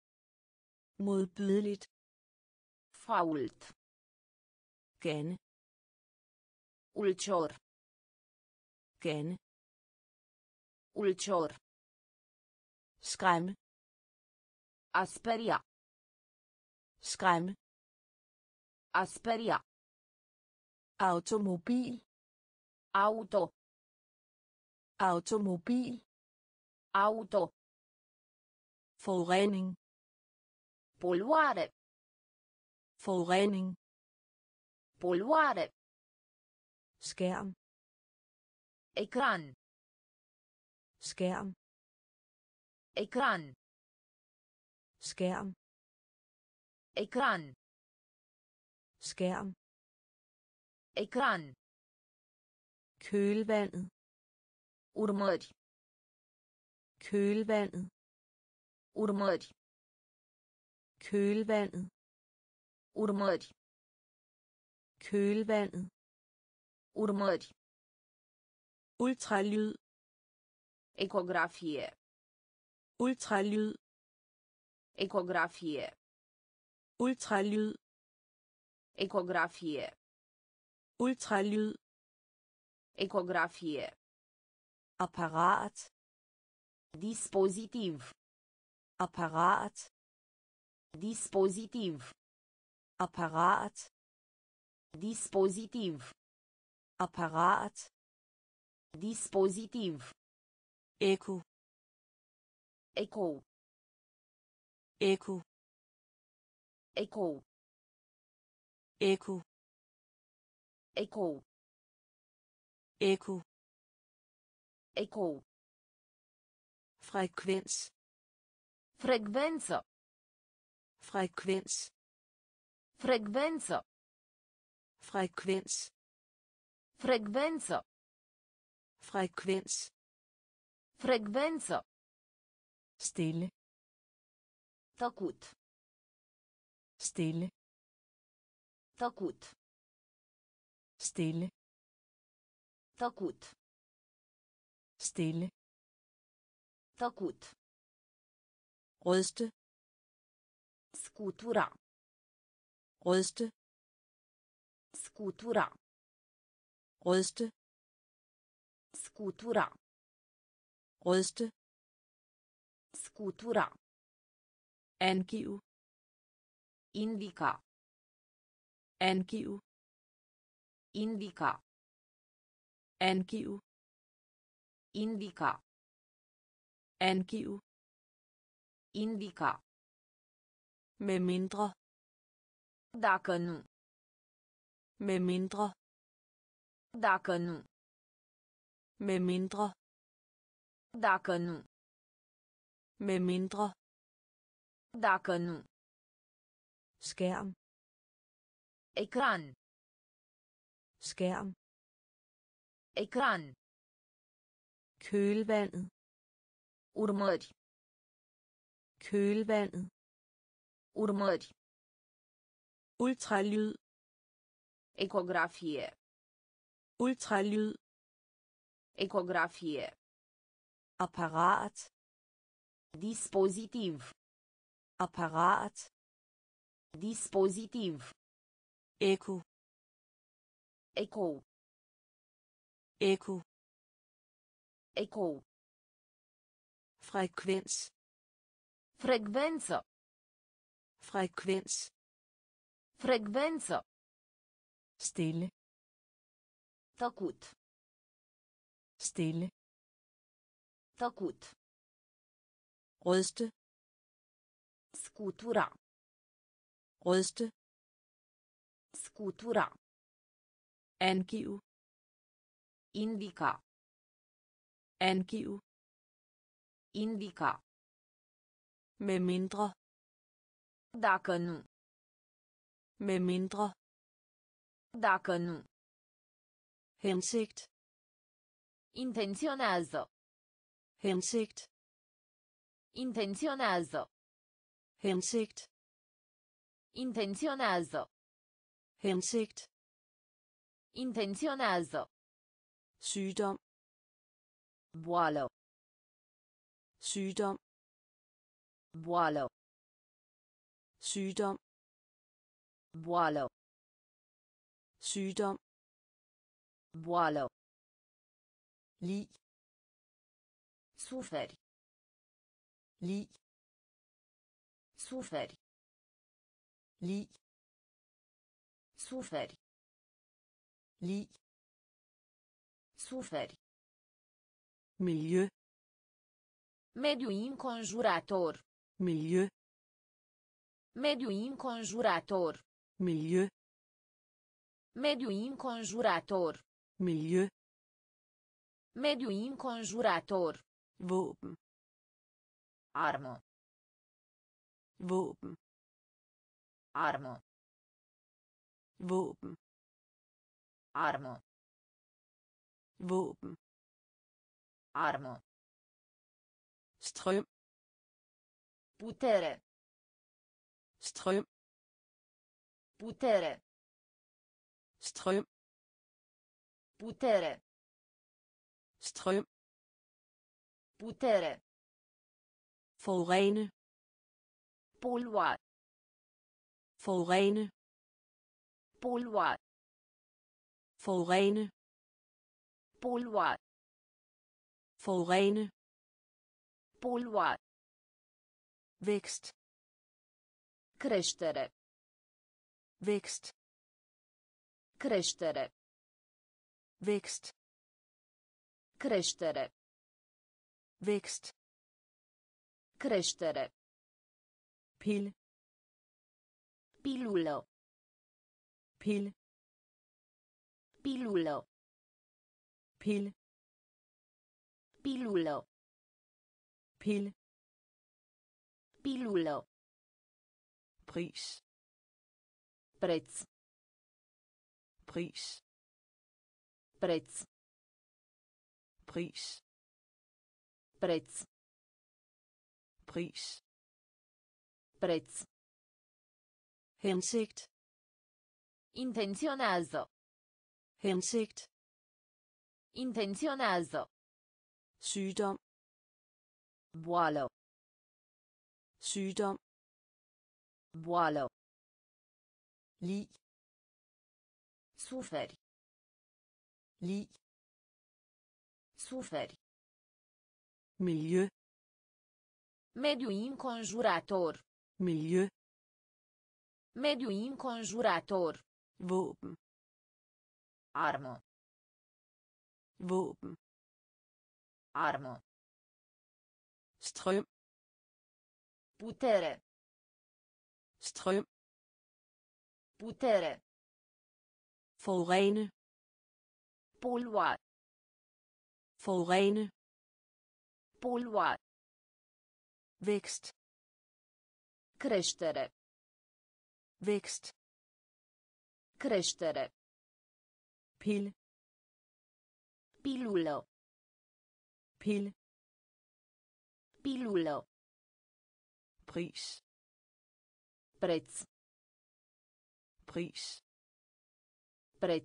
modbydeligt, Fault. gerne, Ulcior. gerne, Ulcior. skræmme, Asperia. skræmme, Asperia. automobil, Auto. automobil, Auto. forurening, Poluare. forurening, Poluare. skærm, Ecran. skærm, Ecran. skærm, Ecran. skærm, Ecran. kølvandet, Urmări. kølvandet, Urmări. kølvandet, Urmări. kølvandet, Urmări. ultralyd, Ecografie. ultralyd, Ecografie. ultralyd, Ecografie. ultralyd, Ecografie. apparat, Dispozitiv. apparat, Dispozitiv. apparat, Dispozitiv. apparat, Dispozitiv. ekko, Eco. ekko, Eco. ekko, Eco. ekko, Eco. frekvens, Frecvență. frekvens, Frecvență. frekvens, Frecvență. frekvens, Frecvență. stille, Tăcut. stille, Tăcut. stille, Tăcut. stille, Tăcut. ryste, Scutura. ryste, Scutura. ryste, Scutura. ryste, Scutura. angiv, Indica. angiv, Indica. angiv, Indica. angiv, Indica. med mindre, Dacă nu. med mindre, Dacă nu. med mindre, Dacă nu. med mindre, Dacă nu. skærm, Ecran. skærm, Ecran. kølvandet, Urmări. kølvandet, Urmări. ultralyd, Ecografie. ultralyd, Ecografie. apparat, Dispozitiv. apparat, Dispozitiv. ekko, Eco. ekko, Eco. frekvens, Frecvență. frekvens, Frecvență. stille, Tăcut. stille, Tăcut. ryste, Scutura. ryste, Scutura. angiv, Indica. angiv, Indica. med mindre, Dacă nu. med mindre, Dacă nu. hensigt, Intenționează. hensigt, Intenționează. hensigt, Intenționează. hensigt, Intenționează. sygdom, Boală. sygdom, Boală. sygdom, Boală. sygdom, Boală. lig, Suferi. lig, Suferi. lig, Suferi. lig, Suferi. miljø, Mediu înconjurător. miljø, Mediu înconjurător. miljø, Mediu înconjurător. miljø, Mediu înconjurător. våben, Armă. våben, Armă. våben, Armă. våben, Armă. strøm, Putere. strøm, Putere. strøm, Putere. strøm, Putere. forurene, Polua. forurene, Polua. forurene, Polua. forurene, Polua. vækst, Creștere. vækst, Creștere. vækst, Creștere. vækst, Creștere. pille, Pilulă. pille, Pilulă. pille, Pilulă. pille, Pilulă. pris, Preț. pris, Preț. pris, Preț. pris, Preț. hensigt, Intenționează. hensigt, Intenționează. sygdom, Boală. sygdom, Boală. lig, Suferi. lig, Suferi. miljø, Mediu înconjurător. miljø, Mediu înconjurător. våben, Armă. våben, Armă. strøm, Putere. strøm, Putere. forurene, Polua. forurene, Polua. vækst, Creștere. vækst, Creștere. pille, Pilulă. pille, Pilulă. pris, Preț. pris, Preț.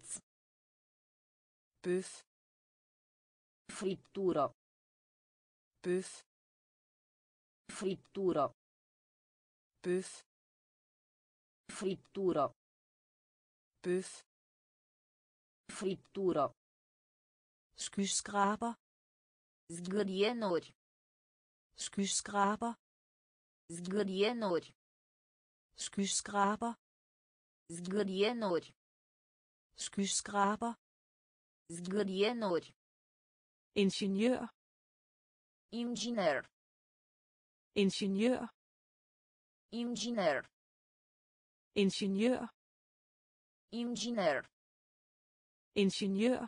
bøf, Friptură. bøf, Friptură. bøf, Friptură. bøf, Friptură. skyskraber, Zgârienuri. skyskraber, Zgârienuri. skyskraber, Zgârienuri. skyskraber, Zgârienuri. ingeniør, Inginer. ingeniør, Inginer. ingeniør, Inginer. ingeniør,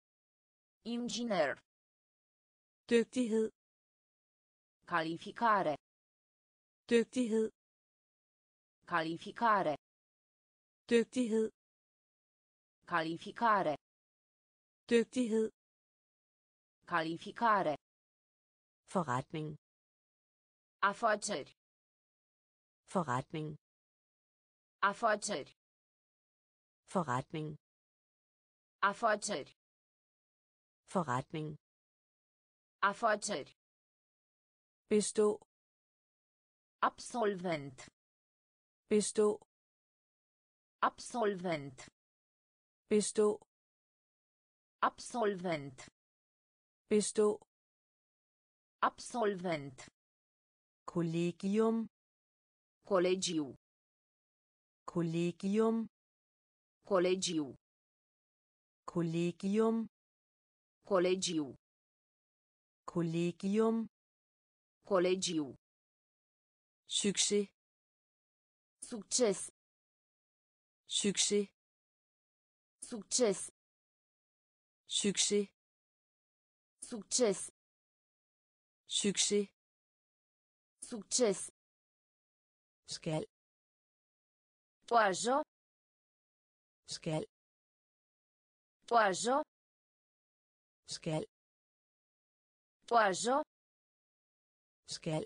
Inginer. dygtighed, Calificare. dygtighed, Calificare. dygtighed, Calificare. dygtighed, Calificare. forretning, Afaceri. forretning, Afaceri. forretning, Afaceri. forretning, Afaceri. bestå, Absolvent. bestå, Absolvent. bestå, Absolvent. bestå, Absolvent. kollegium, Colegiu. kollegium, Colegiu. kollegium, Colegiu. kollegium, Colegiu. succes, Succes. succes, Succes. Succes. Succes. Succes. Succes. Skal. Toajo. Skal. Toajo. Skal. Toajo. Skal.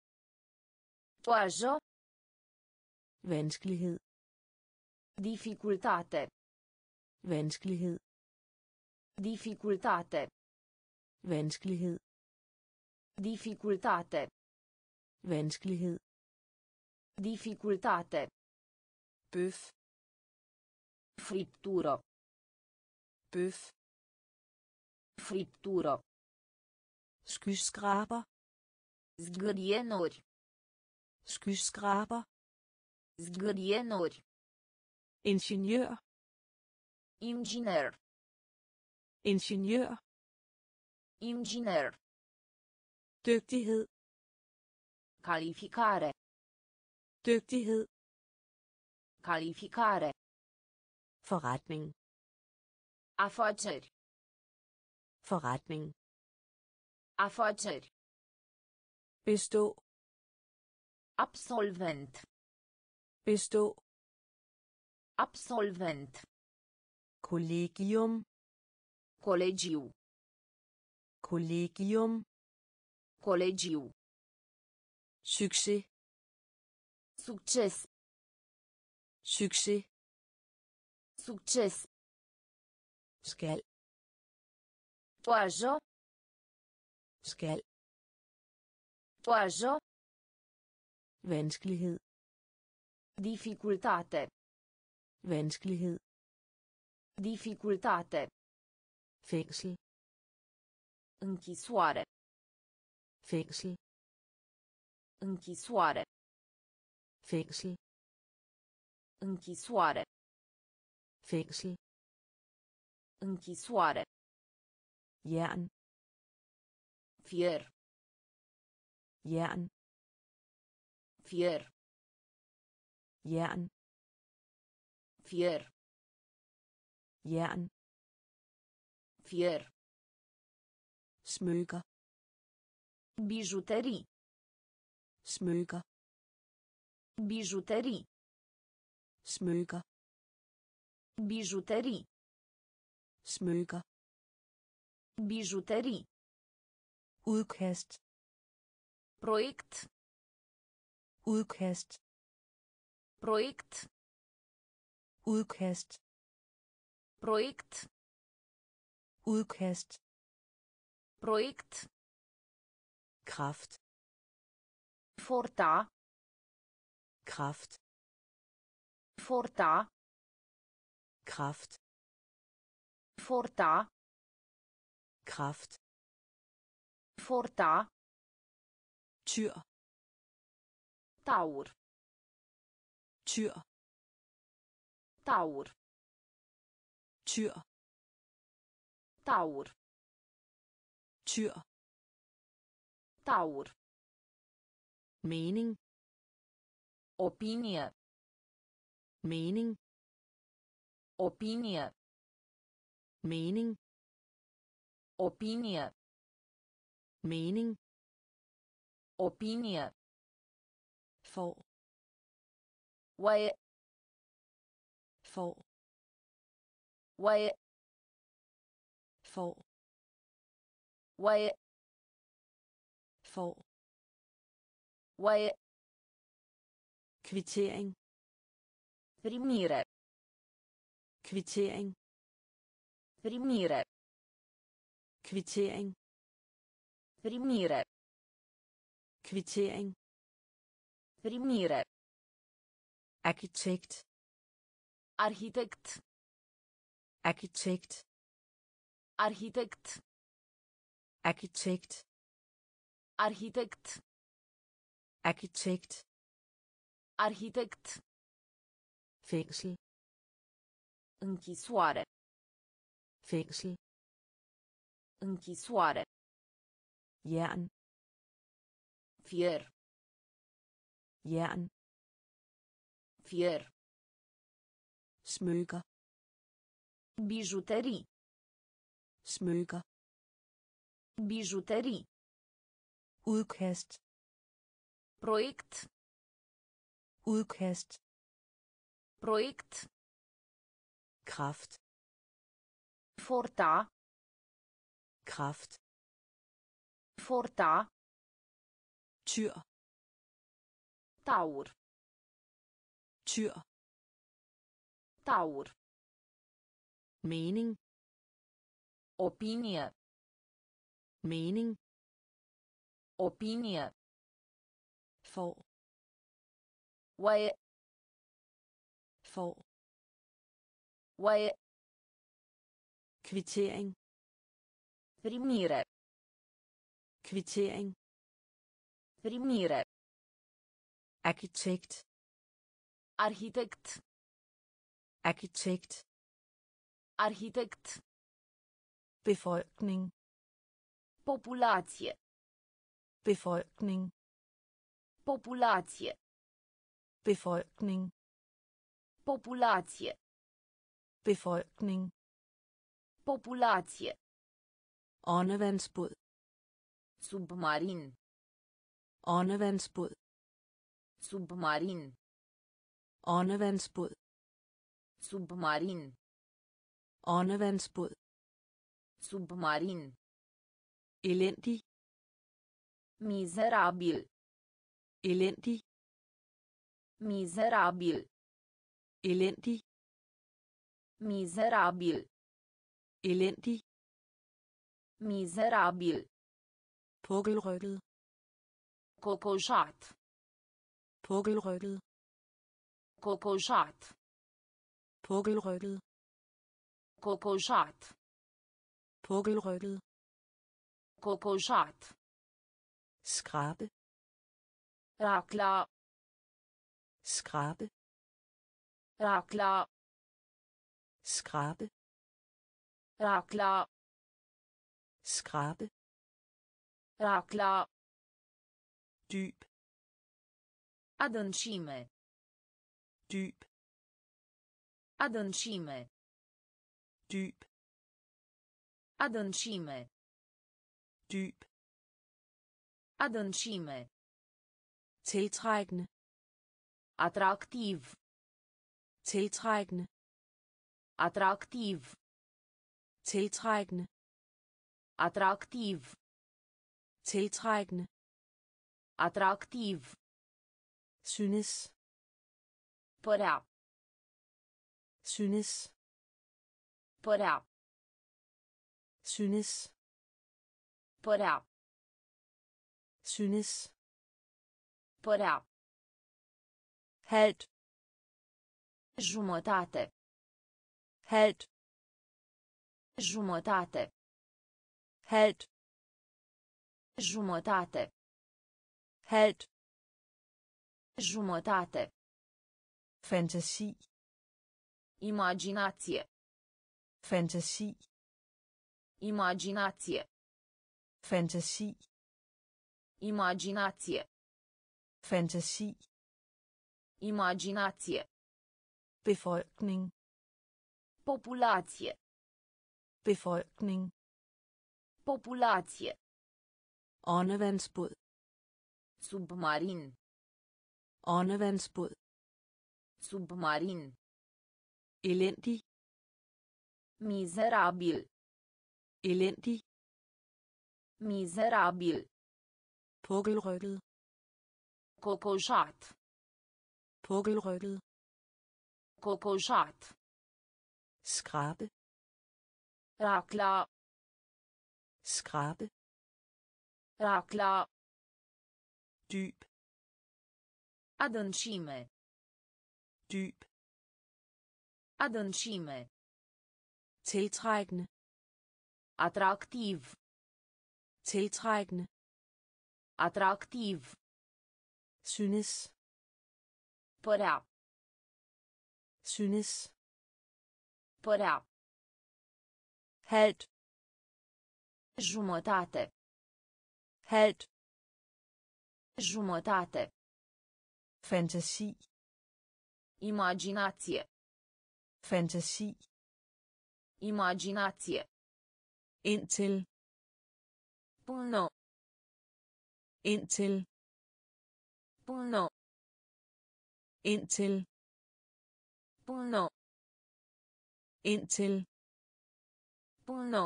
Toajo. Vanskelighed. Dificultate. Vanskelighed. Dificultate. Vanskelighed. Dificultate. Vanskelighed. Dificultate. Bøf. Friptură. Bøf. Friptură. Skyskraber. Zgârienuri. Skyskraber. Zgârienuri. Ingeniør. Inginer. Ingeniør. Inginer. Dygtighed. Calificare. Dygtighed. Calificare. Forretning. Afaceri. Forretning. Afaceri. Bestå. Absolvent. Bestå. Absolvent. Kollegium. Colegiu. Kollegium. Colegiu. Succes. Succes. Succes. Succes. Skal. Toajo. Skal. Toajo. Vanskelighed. Dificultate. Vanskelighed. Dificultate. Fængsel. Închisoare. Fængsel. Închisoare. Fængsel. Închisoare. Fængsel. Închisoare. Jern. Fier. Jern. Fier. Jern. Fier. Jern. Fier. Smykker. Bijuterii. Smykker. Bijuterii. Smykker. Bijuterii. Smykker. Bijuterii. Udkast. Proiect. Udkast. Proiect. Udkast. Proiect. Udkast. Proiect. Kraft. Forta. Kraft. Forta. Kraft. Forta. Kraft. Forta. Tyr. Taur. Tyr. Taur. Tyr. Taur. Tyr. Taur. Mening. Opinie. Mening. Opinie. Mening. Opinie. Mening. Opinie. For. Oaie. For. Oaie. For. Oaie. For. Oaie. Kvittering. Primire. Kvittering. Primire. Kvittering. Primire. Kvittering. Primire. Arkitekt. Arhitect. Arkitekt. Arhitect. Arkitekt. Arhitect. Arkitekt. Arhitect. Fængsel. Închisoare. Fængsel. Închisoare. Jern. Fier. Jern. Fier. Smykker. Bijuterii. Smykker. Bijuterii. Udkast. Proiect. Udkast. Proiect. Kraft. Forta. Kraft. Forta. Tyr. Taur. Tyr. Taur. Mening. Opinie. Mening. Opinie. For. Oaie. For. Oaie. Kvittering. Primire. Kvittering. Primire. Arkitekt. Arhitect. Arkitekt. Arhitect. Befolkning. Populație. Befolkning. Populație. Befolkning. Populație. Befolkning. Populație. Åndevandsbåd. Submarin. Åndevandsbåd. Submarin. Åndevandsbåd. Submarin. Åndevandsbåd. Submarin. Elendig. Mizerabil. Elendig. Mizerabil. Elendig. Mizerabil. Elendig. Mizerabil. Pukkelrygget. Cocoșat. Pukkelrygget. Cocoșat. Pukkelrygget. Cocoșat. Pukkelrygget. Cocoșat. Skrabe. Racla. Skrabe. Racla. Skrabe. Racla. Skrabe. Racla. Dyb. Adâncime. Dyb. Adâncime. Dyb. Adâncime. Dyb. Adâncime. Tiltrækkende. Atractiv. Tiltrækkende. Atractiv. Tiltrækkende. Atractiv. Tiltrækkende. Atractiv. Synes. Părea. Synes. Părea. Synes. Părea. Synes. Părea. Halvt. Jumătate. Halvt. Jumătate. Halvt. Jumătate. Halvt. Jumătate. Fantasi. Imaginație. Fantasi. Imaginație. Fantasi. Imaginație. Fantasi. Imaginație. Befolkning. Populație. Befolkning. Populație. Åndevandsbåd. Submarin. Åndevandsbåd. Submarin. Elendig. Mizerabil. Elendig. Mizerabil. Pukkelrygget. Cocoșat. Pukkelrygget. Cocoșat. Skrabe. Racla. Skrabe. Racla. Dyb. Adâncime. Dyb. Adâncime. Tiltrækkende. Atractiv. Tiltrækkende. Atractiv. Synes. Părea. Synes. Părea. Halvt. Jumătate. Halvt. Jumătate. Fantasi. Imaginație. Fantasi. Imaginație. indtil, Până. indtil, Până. indtil, Până. indtil, Până.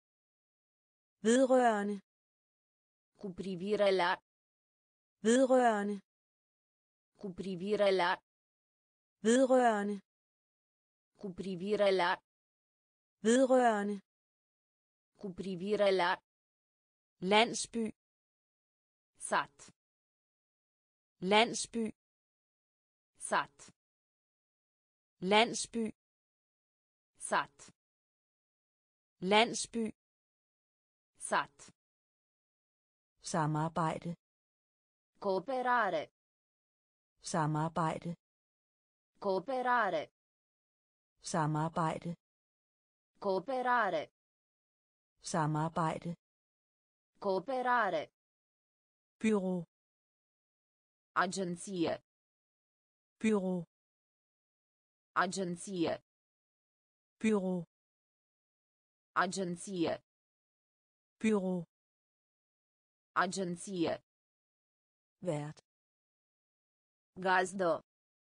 vedrørende, Cu privire la. vedrørende, Cu privire la. vedrørende, Cu privire la. vedrørende, Cu privire la. landsby, Sat. landsby, Sat. landsby, Sat. landsby, Sat. samarbejde, Cooperare. samarbejde, Cooperare. samarbejde, Cooperare. samarbejde, Cooperare. bureau, Agenție. bureau, Agenție. bureau, Agenție. bureau, Agenție. vært, Gazdă.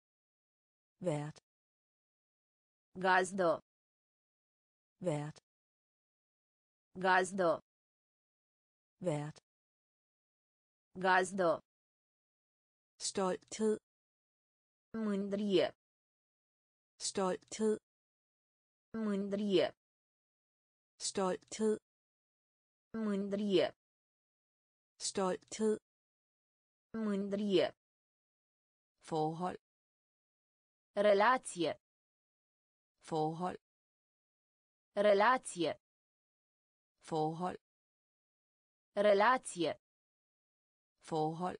vært, Gazdă. vært, Gazdă. vært, Gazdă. stolthed, Mândrie. stolthed, Mândrie. stolthed, Mândrie. stolthed, Mândrie. forhold, Relație. forhold, Relație. forhold, Relație. forhold,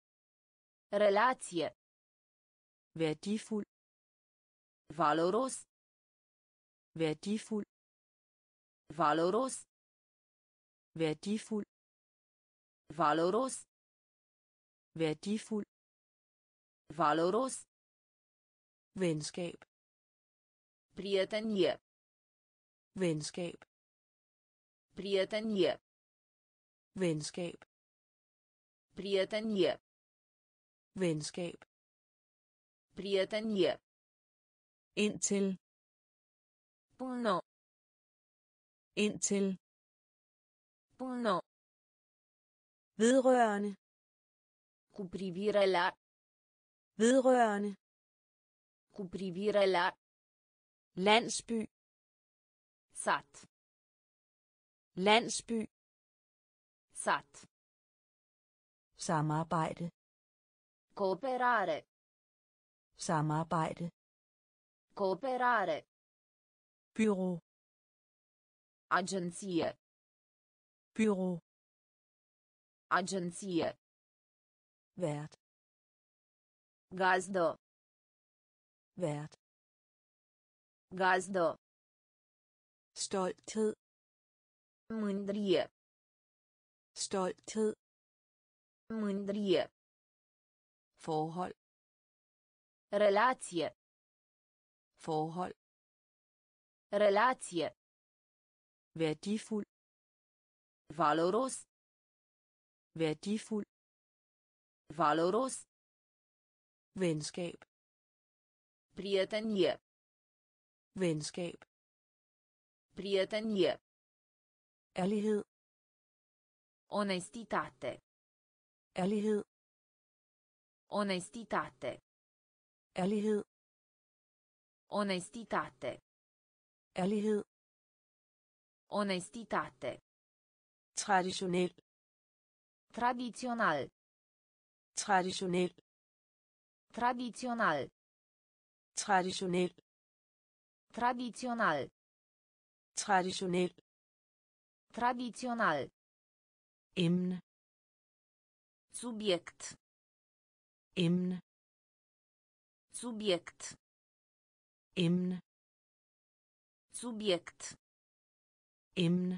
Relație. værdifuld, Valoros. værdifuld, Valoros. værdifuld, Valoros. værdifuld, Valoros. venskab, Prietenie. venskab, Prietenie. venskab, Prietenie. venskab, Prietenie. indtil, Până. indtil, Până. vedrørende, Cu privire la. vedrørende, Cu privire la. landsby, Sat. landsby, Sat. samarbejde, Cooperare. samarbejde, Cooperare. bureau, Agenție. bureau, Agenție. vært, Gazdă. vært, Gazdă. stolthed, Mândrie. stolthed, Mândrie. forhold, Relație. forhold, Relație. værdifuld, Valoros. værdifuld, Valoros. venskab, Prietenie. venskab, Prietenie. ærlighed, Onestitate. ærlighed, Onestitate. ærlighed, Onestitate. ærlighed, Onestitate. traditionel, Tradițional. traditionel, Tradițional. traditionel, Tradițional. traditionel, Tradițional. emne, Subiect. emne, Subiect. emne, Subiect. emne,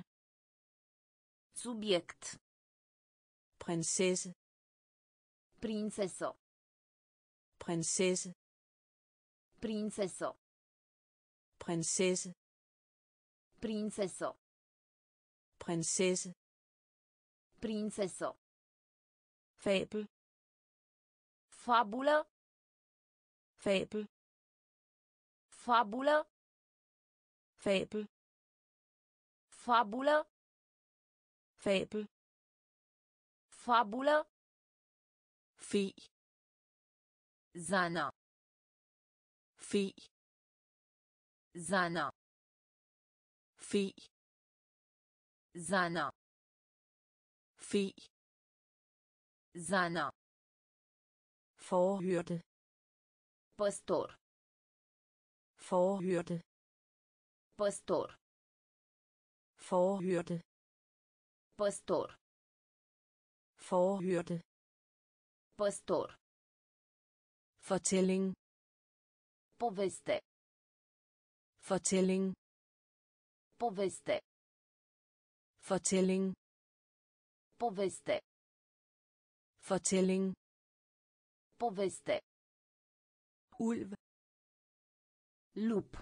Subiect. prinsesse, Prințesă. prinsesse, Prințesă. prinsesse, Prințesă. prinsesse, prinsesso, fabel, fabulă, fabel, fabulă, fabel, fabulă, fabel, fabulă, fi, zana, fi, zana, fi, zana, fi, zana, forhyrte, păstor, forhyrte, păstor, forhyrte, păstor, forhyrte, păstor, fortælling, poveste, fortælling, poveste, fortælling, poveste, fortælling, poveste, ulv, lup,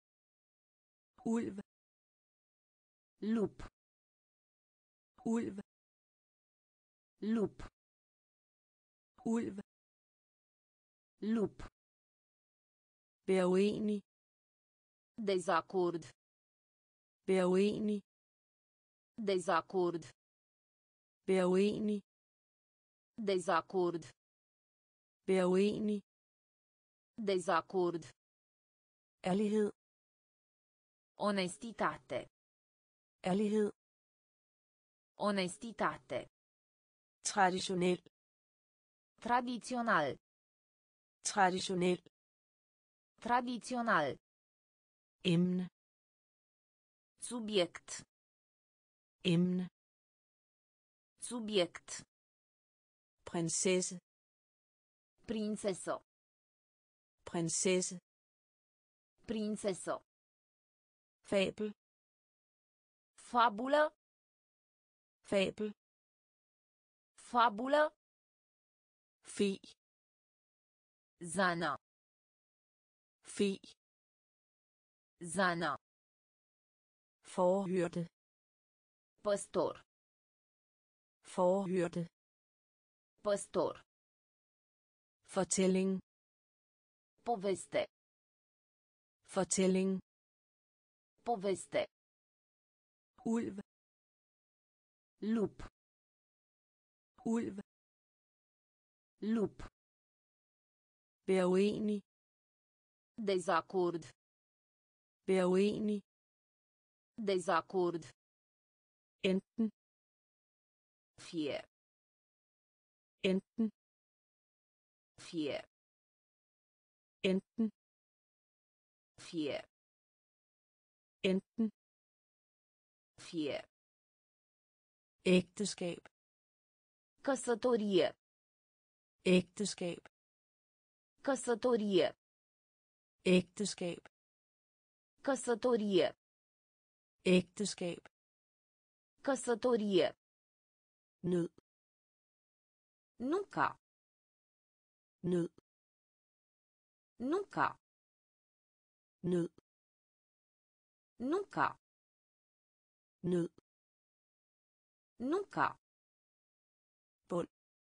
ulv, lup, ulv, lup, ulv, lup, vær uenig, dezacord, vær uenig, dezacord, vær uenig, dezacord, vær uenig, dezacord, ærlighed, onestitate, ærlighed, onestitate, traditionel, tradițional, traditionel, tradițional, emne, subiect, emne, subiect, prinsesse, prinsesso, prinsesse, prinsesso, fabel, fabulă, fabel, fabulă, fi, zana, fi, zana, forhyrte, păstor, forhyrte, păstor, fortælling, poveste, fortælling, poveste, ulv, lup, ulv, lup, vær uenig, dezacord, vær uenig, dezacord, enten, fie, enten, fie, enten, fie, enten, fie, ægteskab, căsătorie, ægteskab, căsătorie, ægteskab, căsătorie, ægteskab, căsătorie, nød, nunca, nød, nunca, nød, nunca, nød, nunca, bund,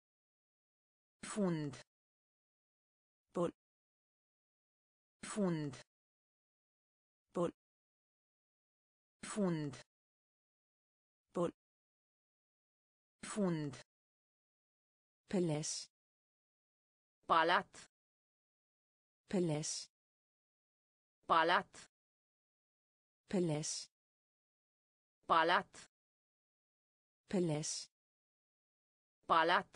fund, bund, fund, bund, fund, bund, fund, palads, palat, palads, palat, palads, palat, palads, palat,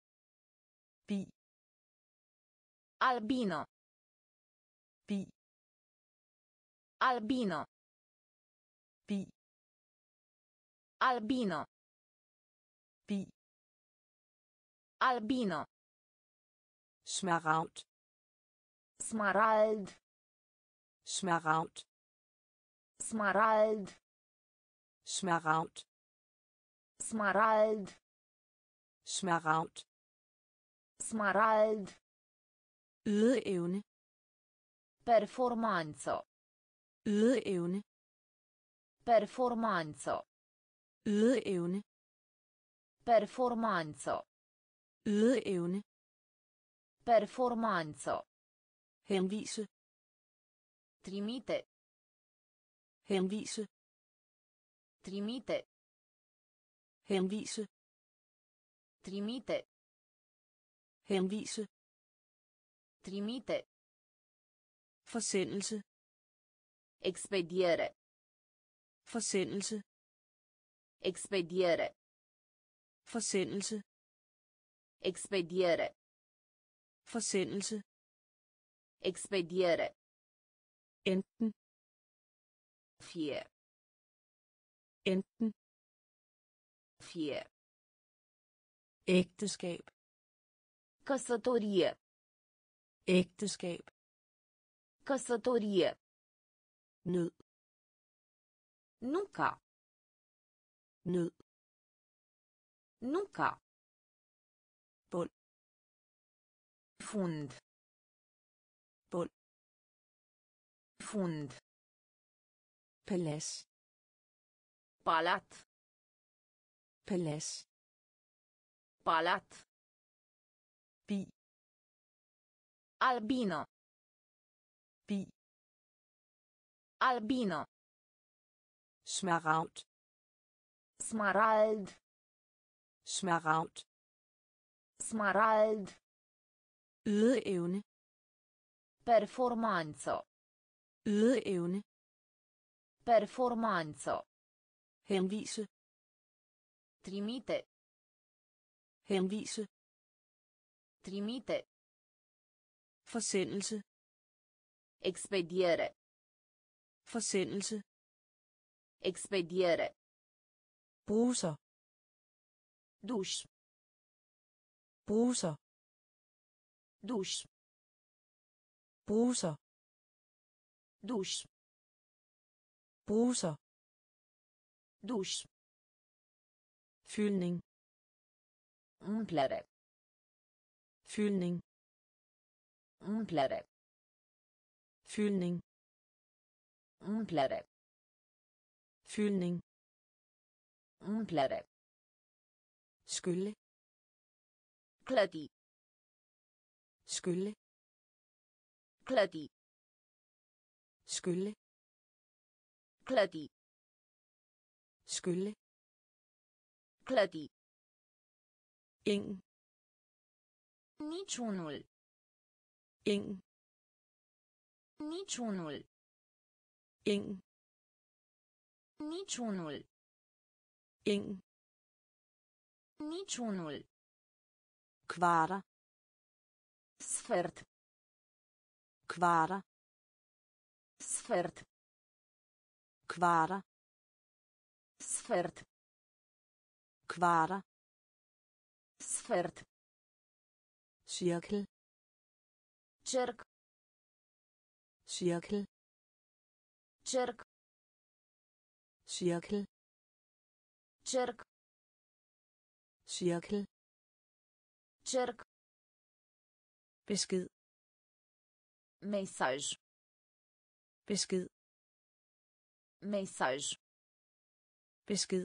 bi, albino, bi, albino, bi, albino, bi, albino, smaragd, smarald, smaragd, smarald, smaragd, smarald, smaragd, smarald, ydeevne, performanță, ydeevne, performanță, Ydeevne. Performanță. Ydeevne. Performanță. Henvise. Trimite. Henvise. Trimite. Henvise. Trimite. Henvise. Trimite. Forsendelse. Expediere. Forsendelse. Expediere. Forsendelse. Expediere. Forsendelse. Expediere. Enten. Fie. Enten. Fie. Ægteskab. Căsătorie. Ægteskab. Căsătorie. Nød. Nu ca. Nød. Nu ca. Bund. Fund. Bund. Fund. Palads. Palat. Palads. Palat. Bi. Albino. Bi. Albino. Smaragd. Smarald. Smaragd. Smarald. Ydeevne. Performanță. Ydeevne. Performanță. Henvise. Trimite. Henvise. Trimite. Forsendelse. Expediere. Forsendelse. Expediere. Bruser. Duș. Bruser. Duș. Bruser. Duș. Bruser. Duș. Fyldning. Umplere. Fyldning. Umplere. Fyldning. Umplere. Fyldning. Umplere. Skylle. Clădi. Skylle. Clădi. Skylle. Clădi. Skylle. Clădi. Ingen. Niciunul. Ingen. Niciunul. Ingen. Niciunul. Ingen. Niciunul. Kvarter. Sfert. Kvarter. Sfert. Kvarter. Sfert. Kvarter. Sfert. Cirkel. Cerc. Cirkel. Cerc. Cirkel. Cerc. Cirkel. Cerc. Besked. Mesaj. Besked. Mesaj. Besked.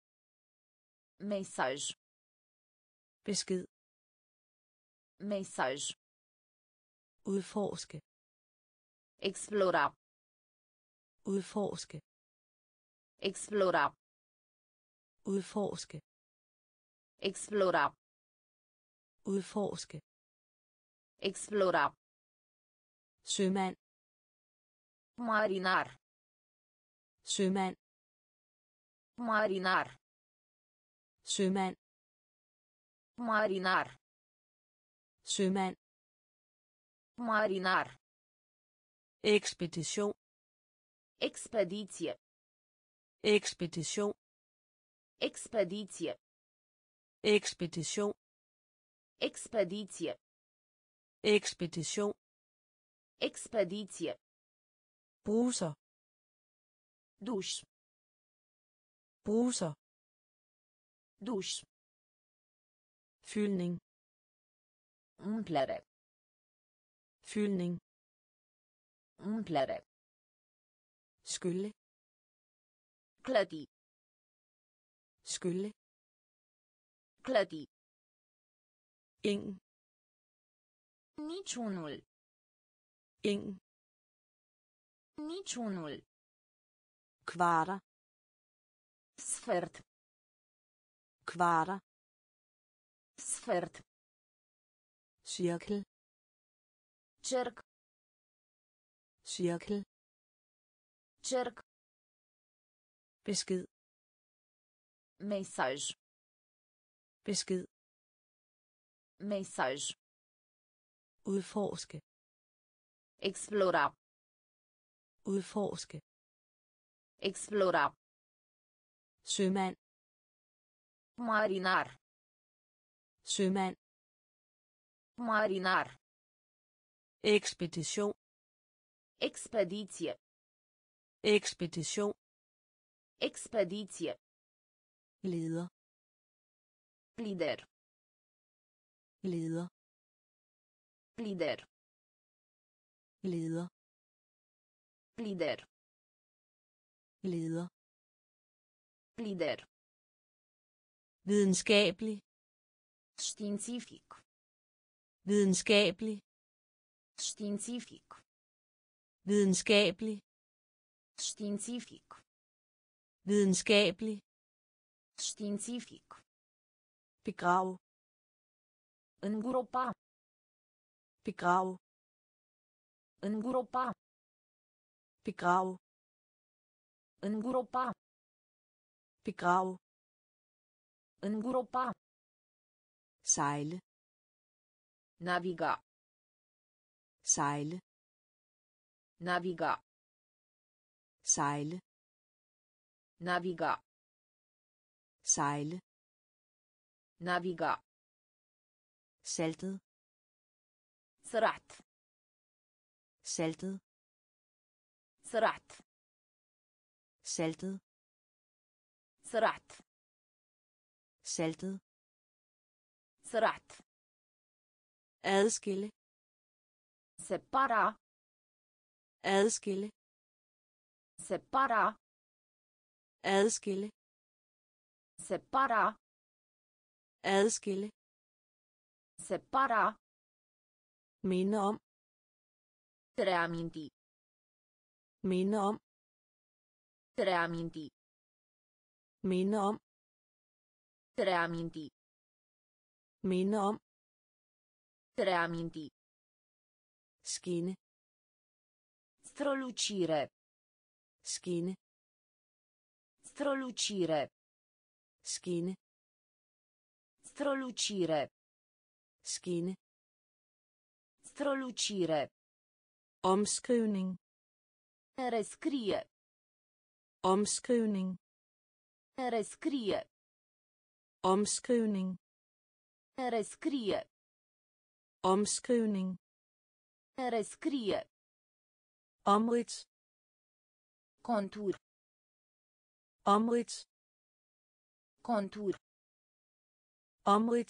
Mesaj. Besked. Mesaj. Udforske. Explora. Udforske. Explora. Udforske. Explora. Udforske. Explora. Sømand. Marinar. Sømand. Marinar. Sømand. Marinar. Sømand. Marinar. Ekspedition. Expediție. Ekspedition. Expediție. Ekspedition. Expediție. Ekspedition. Expediție. Bruser. Duș. Bruser. Duș. Fyldning. Umplere. Fyldning. Umplere. Skylle. Clădi. Skylle. Clădi. Ingen. Niciunul. Ingen. Niciunul. Kvarter. Sfert. Kvarter. Sfert. Cirkel. Cerc. Cirkel. Cerc. Besked. Mesaj. Besked. Mesaj. Udforske. Explora. Udforske. Explora. Sømand. Marinar. Sømand. Marinar. Ekspedition. Expediție. Ekspedition. Expediție. Leder. Lider. Leder. Lider. Leder. Lider. Leder. Lider. Videnskabelig. Științific. Videnskabelig. Științific. Videnskabelig. Științific. Videnskabelig. Științific. Begrav. Îngropa. Begrav. Îngropa. Begrav. Îngropa. Begrav. Îngropa. Sejle. Naviga. Sejle. Naviga. Sejle. Naviga. Sejle. Naviga. Saltet. Sărat. Saltet. Sărat. Saltet. Sărat. Saltet. Sărat. Adskille. Separa. Adskille. Separa. Adskille. Separa. Adskille. Separa. Minde om. Reaminti. Minde om. Reaminti. Minde om. Reaminti. Minde om. Reaminti. Skinne. Strălucire. Skinne. Strălucire. Skinne. Strălucire. Skinne. Strălucire. Omskrivning. Rescrie. Omskrivning. Rescrie. Omskrivning. Rescrie. Omskrivning. Rescrie. Omrids. Contur. Omrids. Contur. Omrids.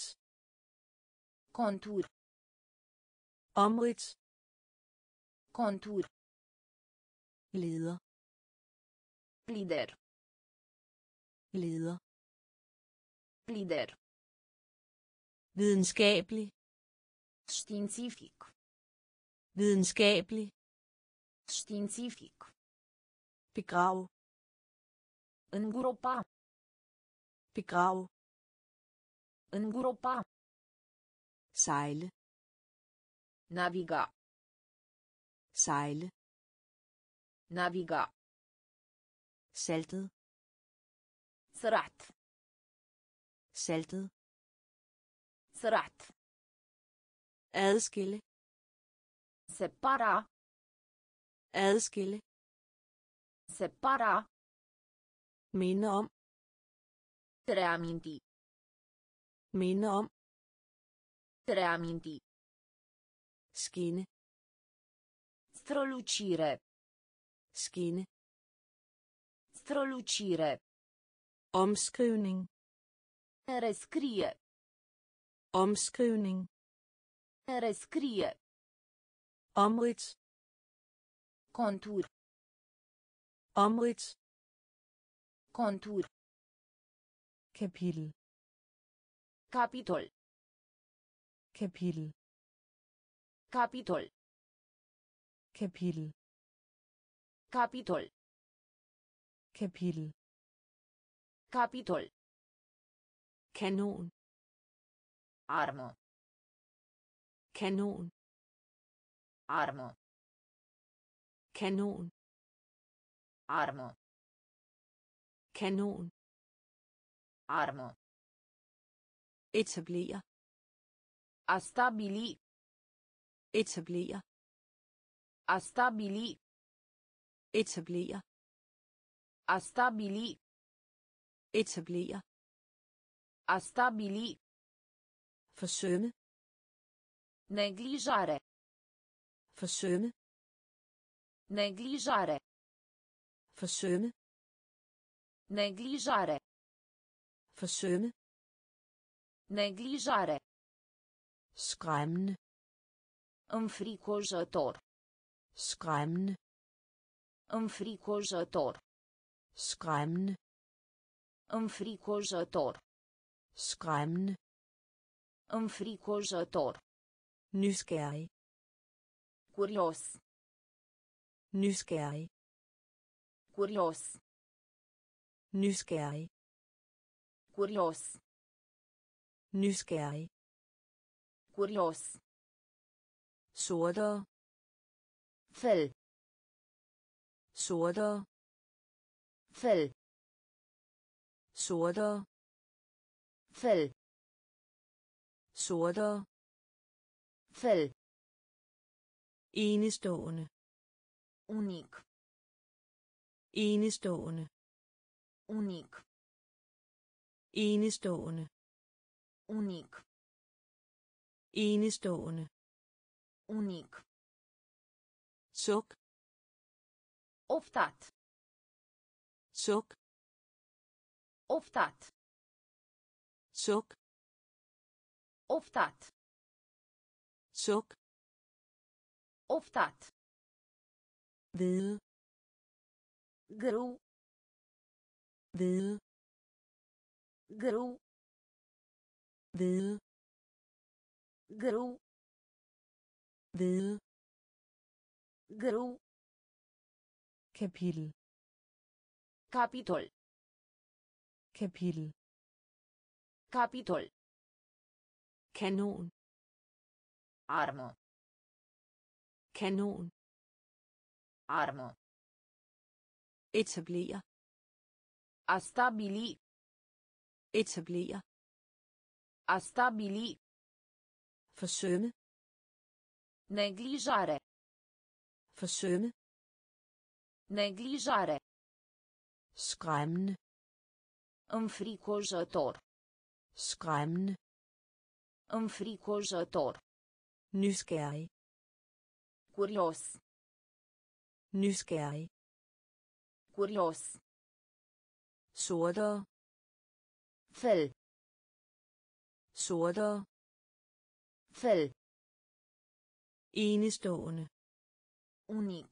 Contur. Omrids. Contur. Leder. Lider. Leder. Lider. Videnskabelig. Științific. Videnskabelig. Științific. Begrav. Îngropa. Begrav. Îngropa. Sejle. Naviga. Sejle. Naviga. Saltet. Sărat. Saltet. Sărat. Adskille. Separa. Adskille. Separa. Minde om. Reaminti. Minde om. Reaminti. Skinne. Strălucire. Skinne. Strălucire. Omskrivning. Rescrie. Omskrivning. Rescrie. Omrids. Contur. Omrids. Contur. Kapitel. Capitol. Kapitel. Capitol. Kapitel. Capitol. Kapitel. Capitol. Kanon. Armă. Kanon. Armă. Kanon. Armă. Kanon. Armă. Etablere. A stabili. Etablere. A stabili. Etablere. A stabili. Etablere. A stabili. Forsømme. Neglijare. Forsømme. Neglijare. Forsømme. Neglijare. Forsømme. Neglijare. Skræmmende. Înfricoșător. Skræmmende. Înfricoșător. Skræmmende. Înfricoșător. Skræmmende. Înfricoșător. Nysgerrig. Curios. Nysgerrig. Curios. Nysgerrig. Curios. Nysgerrig. Curios. Sortere. Fel. Sortere. Fel. Sortere. Fel. Sortere. Fel. Enestående. Unic. Enestående. Unic. Enestående. Unic. Enestående. Unic. Suk. Oftat. Suk. Oftat. Suk. Oftat. Suk. Oftat. Vide. Gru. Vide. Gru. Vide. Gru. Vide. Gru. Kapitel. Capitol. Kapitel. Capitol. Kanon. Armă. Kanon. Armă. Etablere. A stabili. Etablere. A stabili. Forsømme. Neglijare. Forsømme. Neglijare. Skræmmende. Înfricoșător. Skræmmende. Înfricoșător. Nysgerrig. Curios. Nysgerrig. Curios. Sortere. Fel. Sortere. Fel. Enestående. Unic.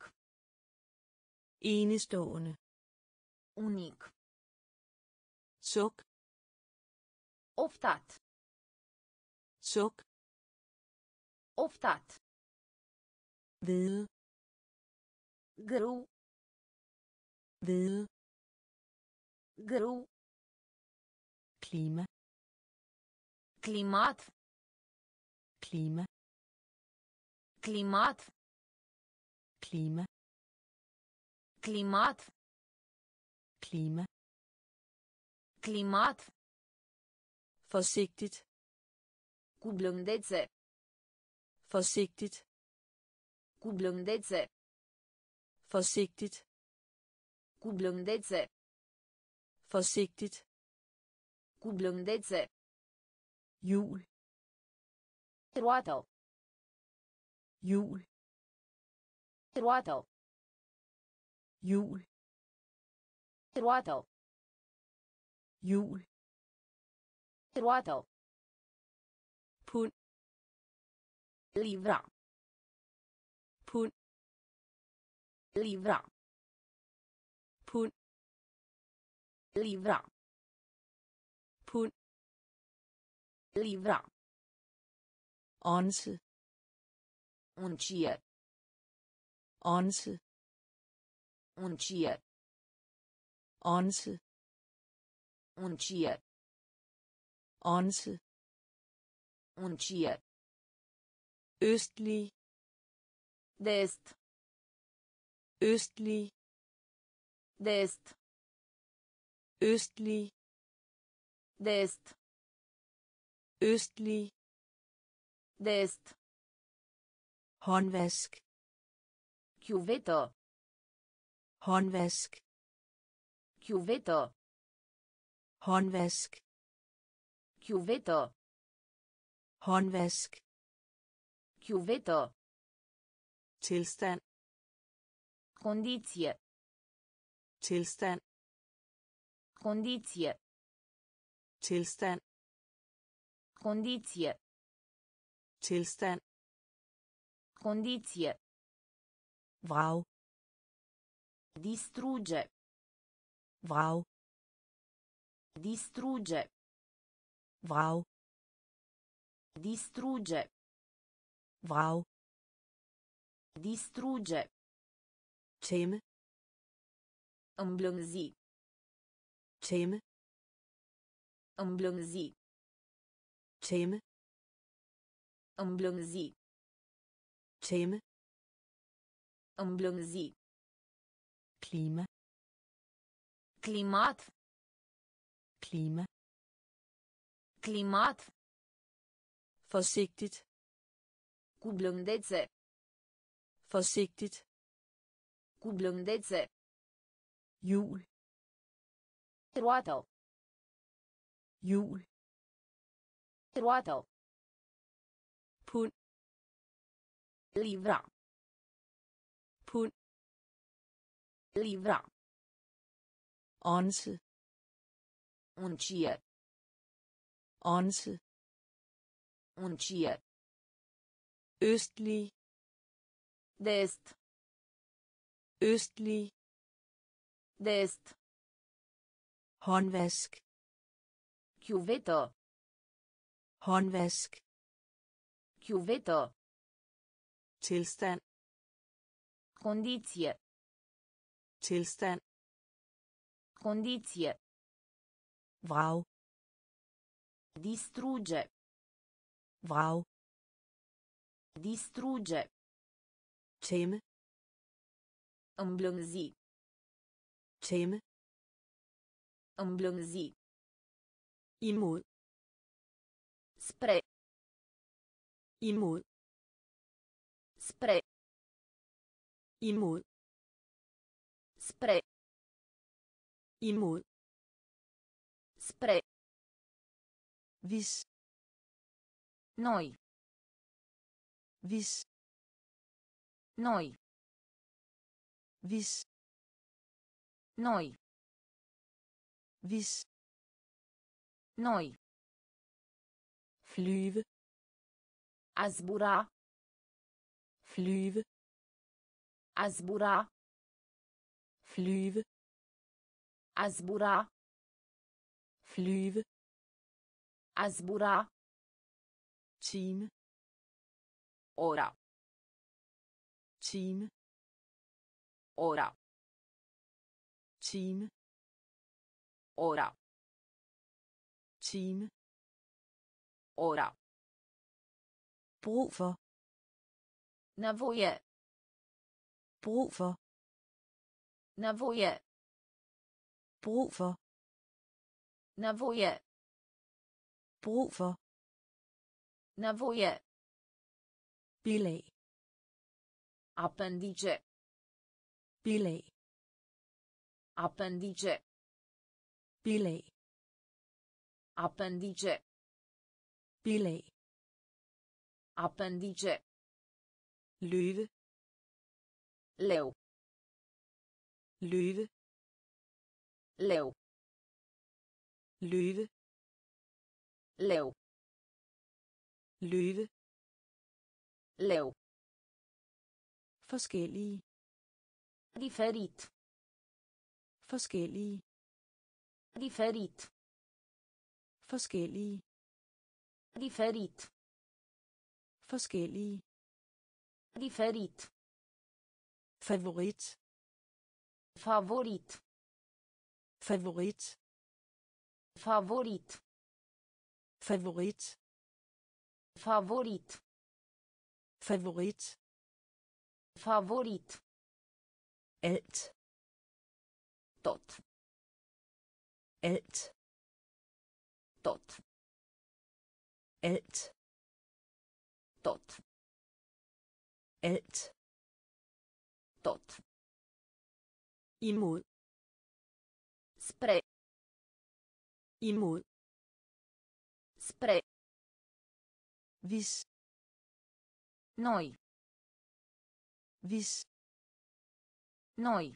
Enestående. Unic. Suk. Oftat. Suk. Oftat. Vide. Gru. Vide. Gru. Klima. Climat. Klima. Climat. Klima. Climat. Klima. Climat. Forsigtigt. Cu blândețe. Forsigtigt. Cu blândețe. Forsigtigt. Cu blândețe. Forsigtigt. Cu blândețe. Jul. Roată. Jul. Roată. Jul. Roată. Jul. Roată. Pund. Livra. Pund. Livra. Pund. Livra. Livra. Onse. Uncie. Onse. Uncie. Onse. Uncie. Onse. Uncie. Østlig. Dest. Østlig. Dest. Østlig. Dest. Østlig. Dest. Håndvask. Chiuvetă. Håndvask. Chiuvetă. Håndvask. Chiuvetă. Håndvask. Chiuvetă. Tilstand. Condiție. Tilstand. Condiție. Tilstand. Condiție. Tilstand. Condiție. Vrag. Distrugge. Vrag. Distrugge. Vrag. Distrugge. Vrag. Distrugge. Tæmme. Îmblânzi. Tæmme. Îmblânzi. Tæmme. Îmblânzi. Tæmme. Îmblânzi. Klima. Climat. Klima. Climat. Forsigtigt. Cu blândețe. Forsigtigt. Cu blândețe. Jul. Roată. Jul. Roată. Pund. Livra. Pund. Livra. Onse. Uncie. Onse. Uncie. Østlig. Dest. Østlig. Dest. Håndvask. Chiuvetă. Håndvask. Chiuvetă. Tilstand. Condiție. Tilstand. Condiție. Vrag. Distrugge. Vrag. Distrugge. Tæmme. Îmblânzi. Tæmme. Îmblânzi. Imod. Spre. Imod. Spre. Imod. Spre. Imod. Spre. Hvis. Noi. Hvis. Noi. Hvis. Noi. Hvis. Noi. Flyve. A zbura. Flyve. A zbura. Flyve. A zbura. Flyve. A zbura. Time. Ora. Time. Ora. Time. Ora. Time. Ora. Brug for. Nevoie. Brug for. Nevoie. Brug for. Nevoie. Brug for. Nevoie. Bilag. Appendice. Bilag. Appendice. Bilag. Appendice. Bilag. Appendice. Løve. Leu. Løve. Leu. Løve. Leu. Løve. Leu. Forskellige. Diferit. Forskellige. Diferit. Forskellige. Diferit. Forskellige. Diferit. Favorit. Favorit. Favorit. Favorit. Favorit. Favorit. Favorit. Favorit. Alt. Tot. Alt. Tot. Alt. Tot. Alt. Tot. Imod. Spre. Imod. Spre. Hvis. Noi. Hvis. Noi.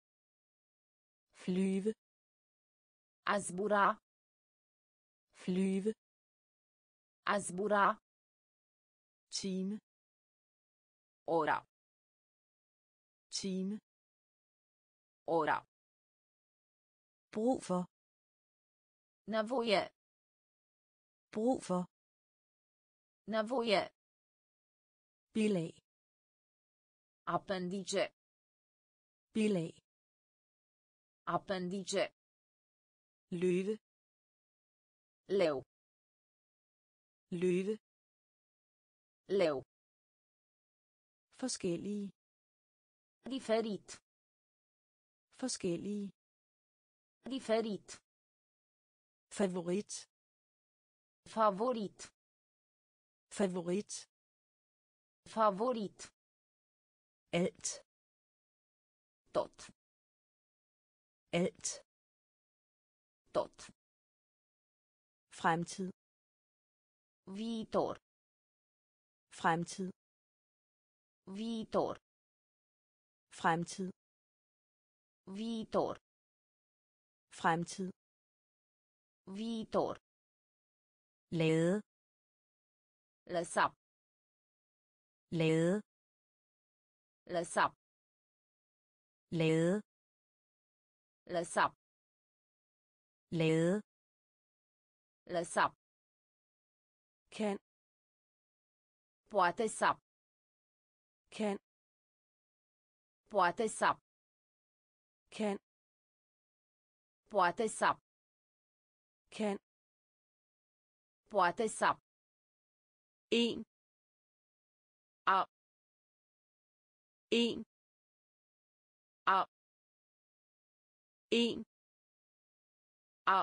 Flyve. A zbura. Flyve. A zbura. Time. Ora. Time. Ora. Brug for. Nevoie. Brug for. Nevoie. Bilag. Appendice. Bilag. Appendice. Løve. Leu. Løve. Leu. Forskellige. Diferit. Forskellige. Diferit. Favorit. Favorit. Favorit. Favorit. Alt. Tot. Alt. Tot. Fremtid. Viitor. Fremtid. Viitor. Fremtid. Viitor. Fremtid. Viitor. Lade. Lăsa. Lade. Lăsa. Lade. Lăsa. Lade. Lăsa. Kan. Poate să. Kan. Poate să. Kan. Poate să. Kan. Poate să. En. A. En. A. En. A.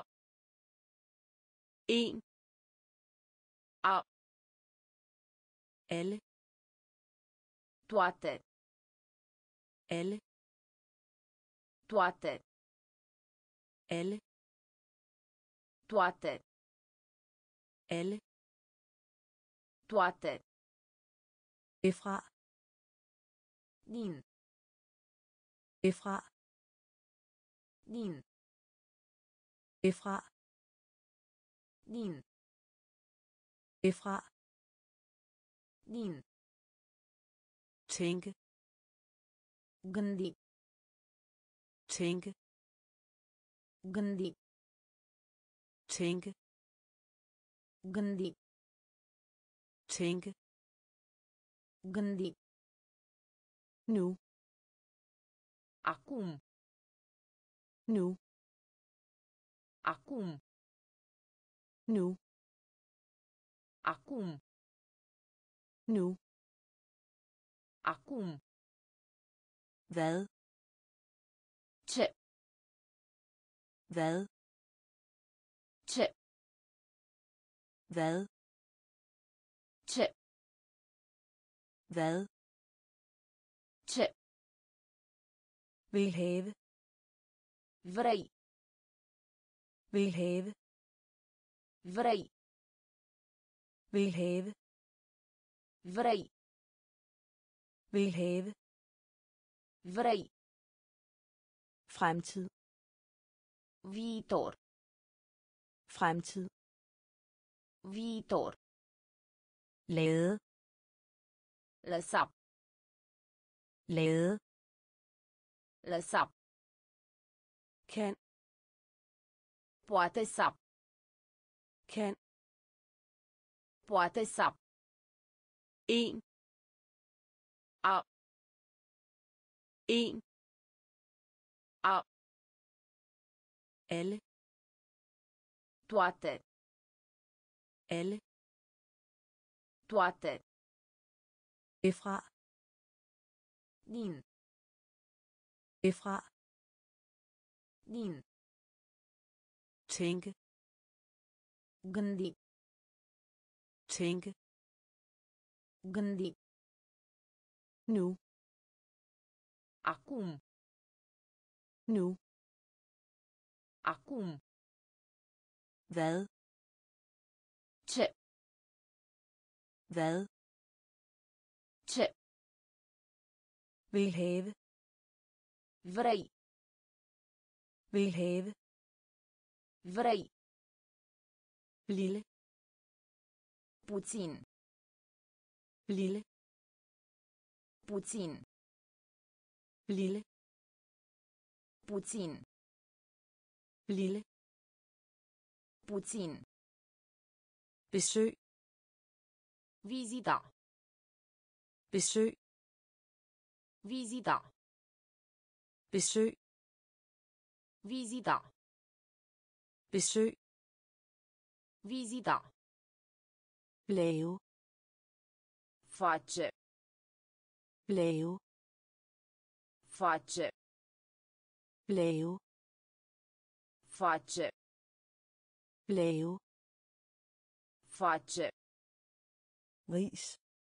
En. A. Alle. Toate. Alle. Toate. Alle. Toate. Alle. Toate. Efra. Din. Efra. Din. Efra. Din. Efra. Din. Tænke. Gândi. Tænke. Gândi. Tænke. Gândi. Tænke. Gândi. Nu. Acum. Nu. Acum. Nu. Acum. Nu. Acum. Hvad? Ce. Hvad? Ce. Hvad? Ce. Hvad? Ce. Vil have. Vrei. Vil have. Vrei. Vil have. Vrei. Vil have. Vrei. Fremtid. Viitor. Fremtid. Viitor. Lade. Lăsa. Lade. Lăsa. Kan. Poate să. Kan. Poate să. En. A. En. A. Alle. Toate. Alle. Toate. Ifra. Din. Ifra. Din. Tænke. Gândi. Tænke. Gândi. Nu. Acum. Nu. Acum. Hvad? Ce. Hvad? Ce. Vil have. Vrei. Vil have. Vrei. Lille. Puțin. Lille. Puțin. Lille. Puțin. Lille. Puțin. Besøg. Vizita. Besøg. Vizita. Besøg. Vizita. Besøg. Vizita. Lave. Face. Lave. Face. Lave. Face. Lave. Face. Ris.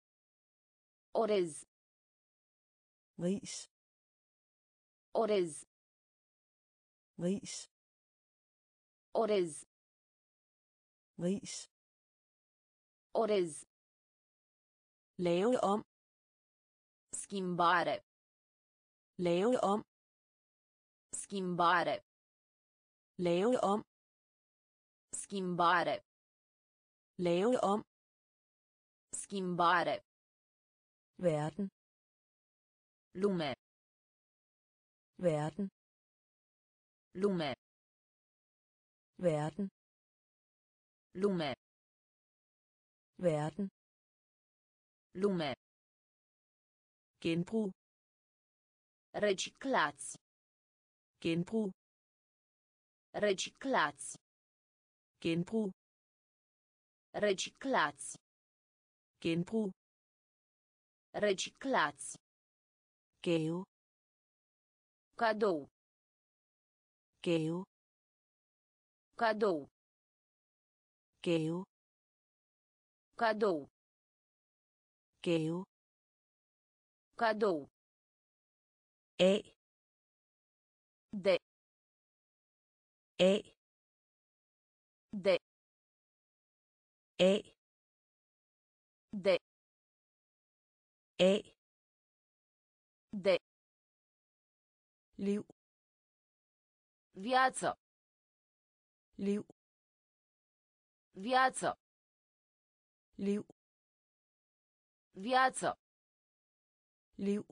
Orez. Ris. Orez. Ris. Orez. Ris. Orez. Lave om. Schimbare. Lave om. Schimbare. Lave om. Schimbare. Lave om. Schimbare. Verden. Lume. Verden. Lume. Verden. Lume. Verden. Lume. Genbrug. Reciclați. Genbrug. Reciclați. Genbrug. Reciclați. Genbrug. Reciclați. Gave. Cadou. Gave. Cadou. Gave. Cadou. Gave. Cadou. A. De. A. De. A. De. A. De. Liv. Viață. Liv. Viață. Liv. Viață. Liv.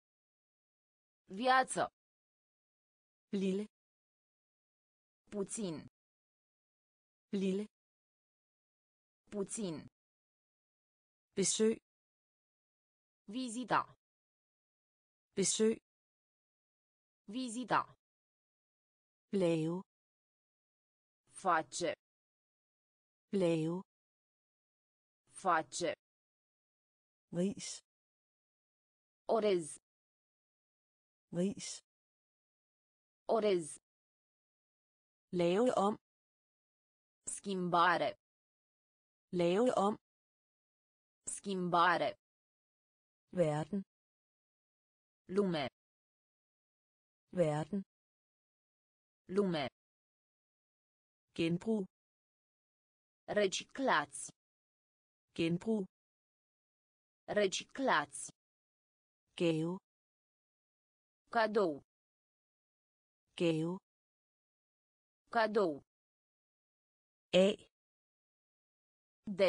Viață. Lille. Puțin. Lille. Puțin. Besøg. Vizita. Besøg. Vizita. Lave. Face. Lave. Face. Ris. Orez. Ris. Orez. Lave om. Schimbare. Lave om. Schimbare. Verden. Lume. Verden. Lume. Genbrug. Reciclați. Genbrug. Reciclați. Gave. Cadou. Gave. Cadou. A. De.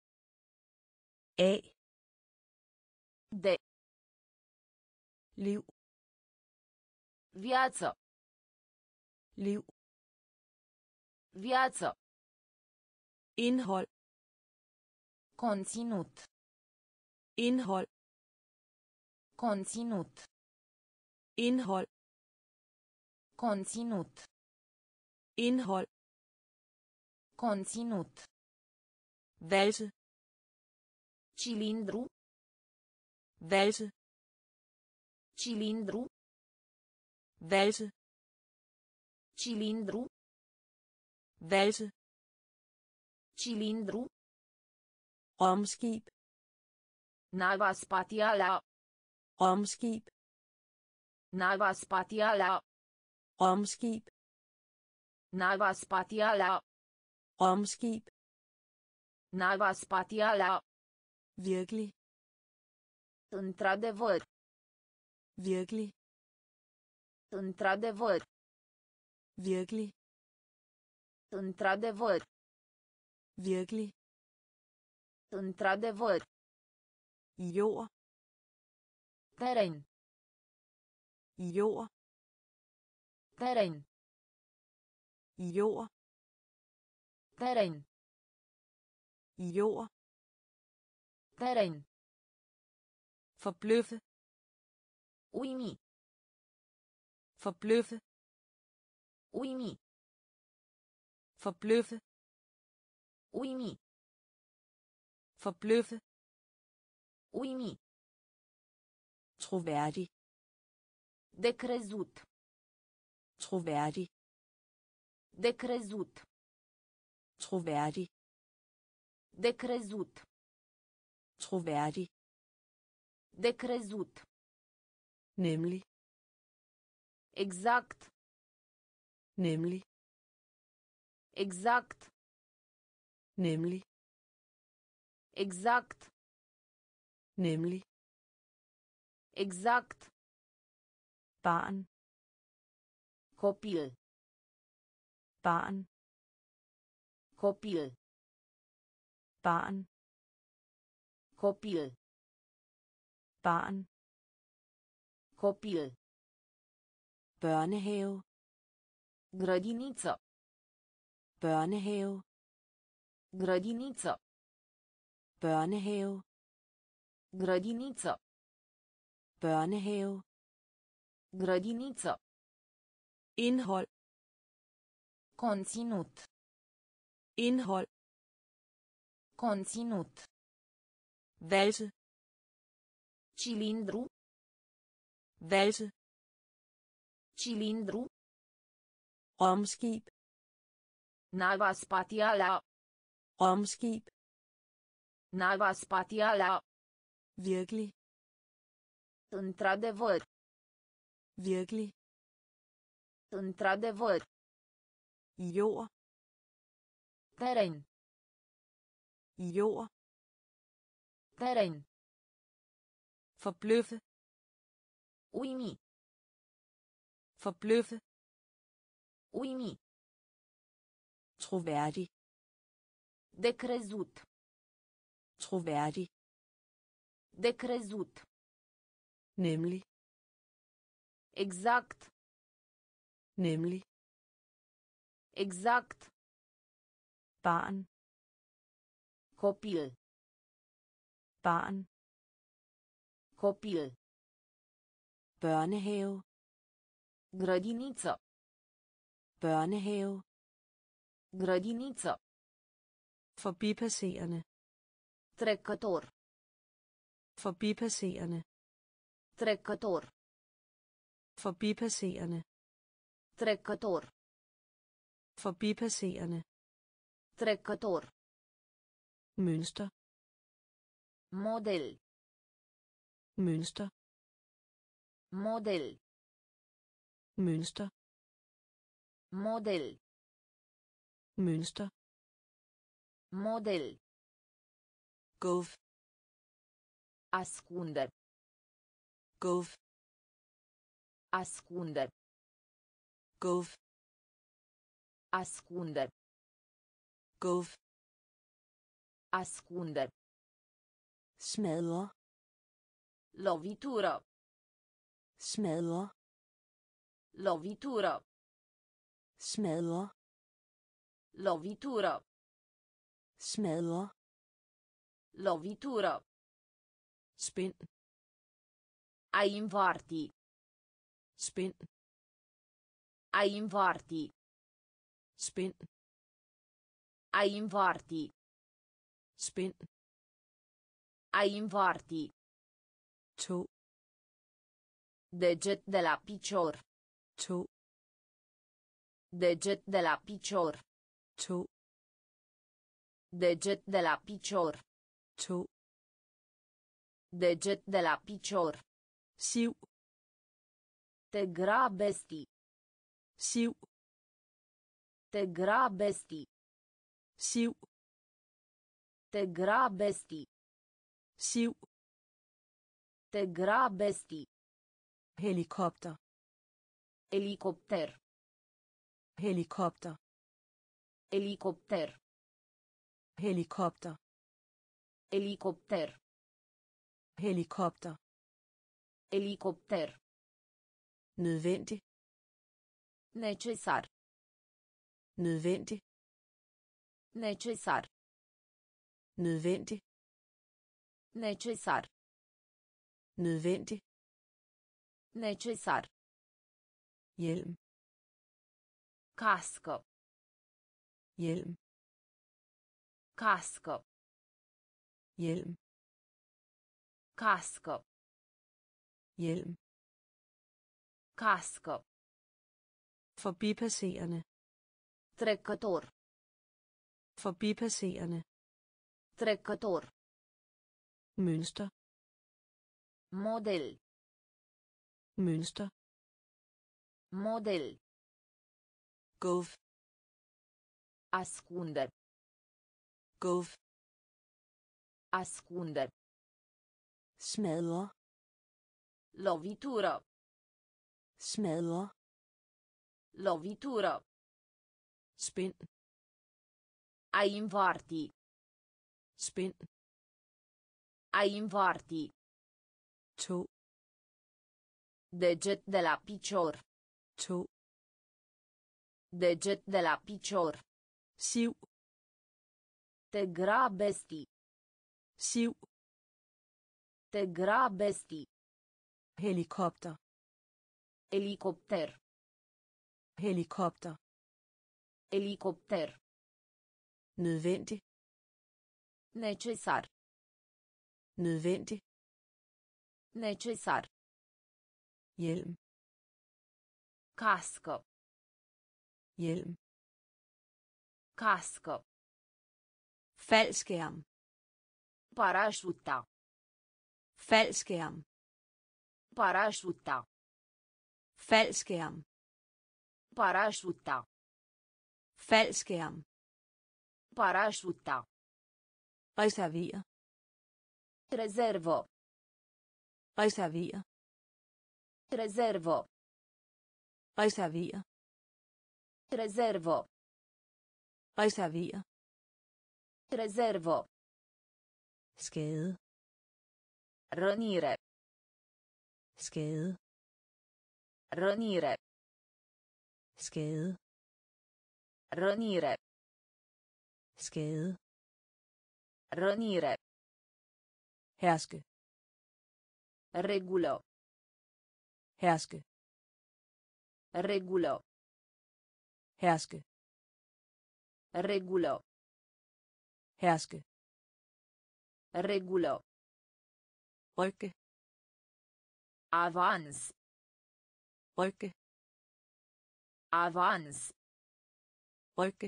A. De. Liv. Viață. Liv. Viață. Indhold. Conținut. Indhold. Conținut. Indhold. Conținut. Indhold. Conținut. Valse. Cilindru. Valse. Cilindru. Valse. Cilindru. Valse. Cilindru. Rumskib. Nava spațială. Rumskib. Nava spațială. Rumskib. Nava spațială. Rumskib. Nava spațială. Virkelig. Într-adevăr. Virkelig. Într-adevăr. Virkelig. Într-adevăr. Virkelig. Într-adevăr. Jord. Teren. Jord. Teren. Jord. Teren. Jord. Teren. Forbløffe. Uimi. Forbløffe. Uimi. Forbløffe. Uimi. Forbløffe. Uimi. Troværdig. De crezut. Troværdig. De crezut. Troværdig. De crezut. Troværdig. De crezut. Nemlig. Exact. Nemlig. Exact. Nemlig. Exact. Nemlig. Exact. Barn. Copil. Barn. Copil. Barn. Copil. Barn. Copil. Børnehave. Grădiniță. Børnehave. Grădiniță. Børnehave. Grădiniță. Børnehave. Grădiniță. Indhold. Conținut. Indhold. Conținut. Valse. Cilindru. Valse. Cilindru. Rumskib. Nava spațială. Rumskib. Nava spațială. Virkelig. Într-adevăr. Virkelig. Într-adevăr. Jord. Teren. Jord. Teren. Forbløffe. Uimi. Forbløffe. Uimi. Troværdig. De crezut. Troværdig. De crezut. Nemlig. Exact. Nemlig. Exact. Barn. Copil. Barn. Copil. Børnehave. Grădiniță. Børnehave. Grădiniță. Forbipasserende. Trecător. Forbipasserende. Trecător. Forbipasserende. Trecător. Forbipasserende. Trecător. Mønster. Model. Mønster. Model. Mønster. Model. Mønster. Model. Gulf. Ascunde. Gulf. Ascunde. Gulf. Ascunde. Gulf. Ascunde. Smadre. Lovitură. Smadre. Lovitură. Smadre. Lovitură. Smadre. Lovitură. Spin. A invarti. Spin. A invarti. Spin. A invarti. Spin. A invarti. To. Deget de la picior. To. Deget de la picior. To. Deget de la picior. To. Deget de la picior. Siv. Te grabesti. Siv. Te grabesti. Siv. Te grabesti. Siv. Te grabesti. Helikopter. Helicopter. Helikopter. Helicopter. Helikopter. Helicopter. Helikopter. Helicopter. Nødvendig. Necesar. Nødvendig. Necesar. Nødvendig. Necesar. Nødvendig. Necesar. Hjelm. Casco. Hjelm. Casco. Hjelm. Casco. Hjelm. Casco. Forbipasserende. Trecător. Forbipasserende. Trecător. Mønster. Model. Mønster. Model. Gulv. Ascunde. Gulv. Ascunde. Smadre. Lovitură. Smadre. Lovitură. Spin. A invarti. Spin. A invarti. To. Deget de la picior. To. Deget de la picior. Siv. Te grabesti. Siv. Te grabesti. Helikopter. Helicopter. Helikopter. Helicopter. Nødvendig. Necesar. Nødvendig. Necesar. Hjelm. Casco. Hjelm. Casco. Faldskærm. Parașuta. Faldskærm. Parașuta. Faldskærm. Parașuta. Faldskærm. Parașuta. Reserver. Rezervo. Reserver. Rezervo. Reserver. Rezervo. Reserver. Rezervo. Skade. Rănire. Skade. Rănire. Skade. Rănire. Skade. Rănire. Herske. Regulă. Herske. Regulă. Herske. Regulă. Herske. Regulă. Rykke. Avans. Rykke. Avans. Rykke.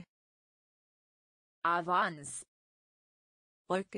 Avans. Rykke.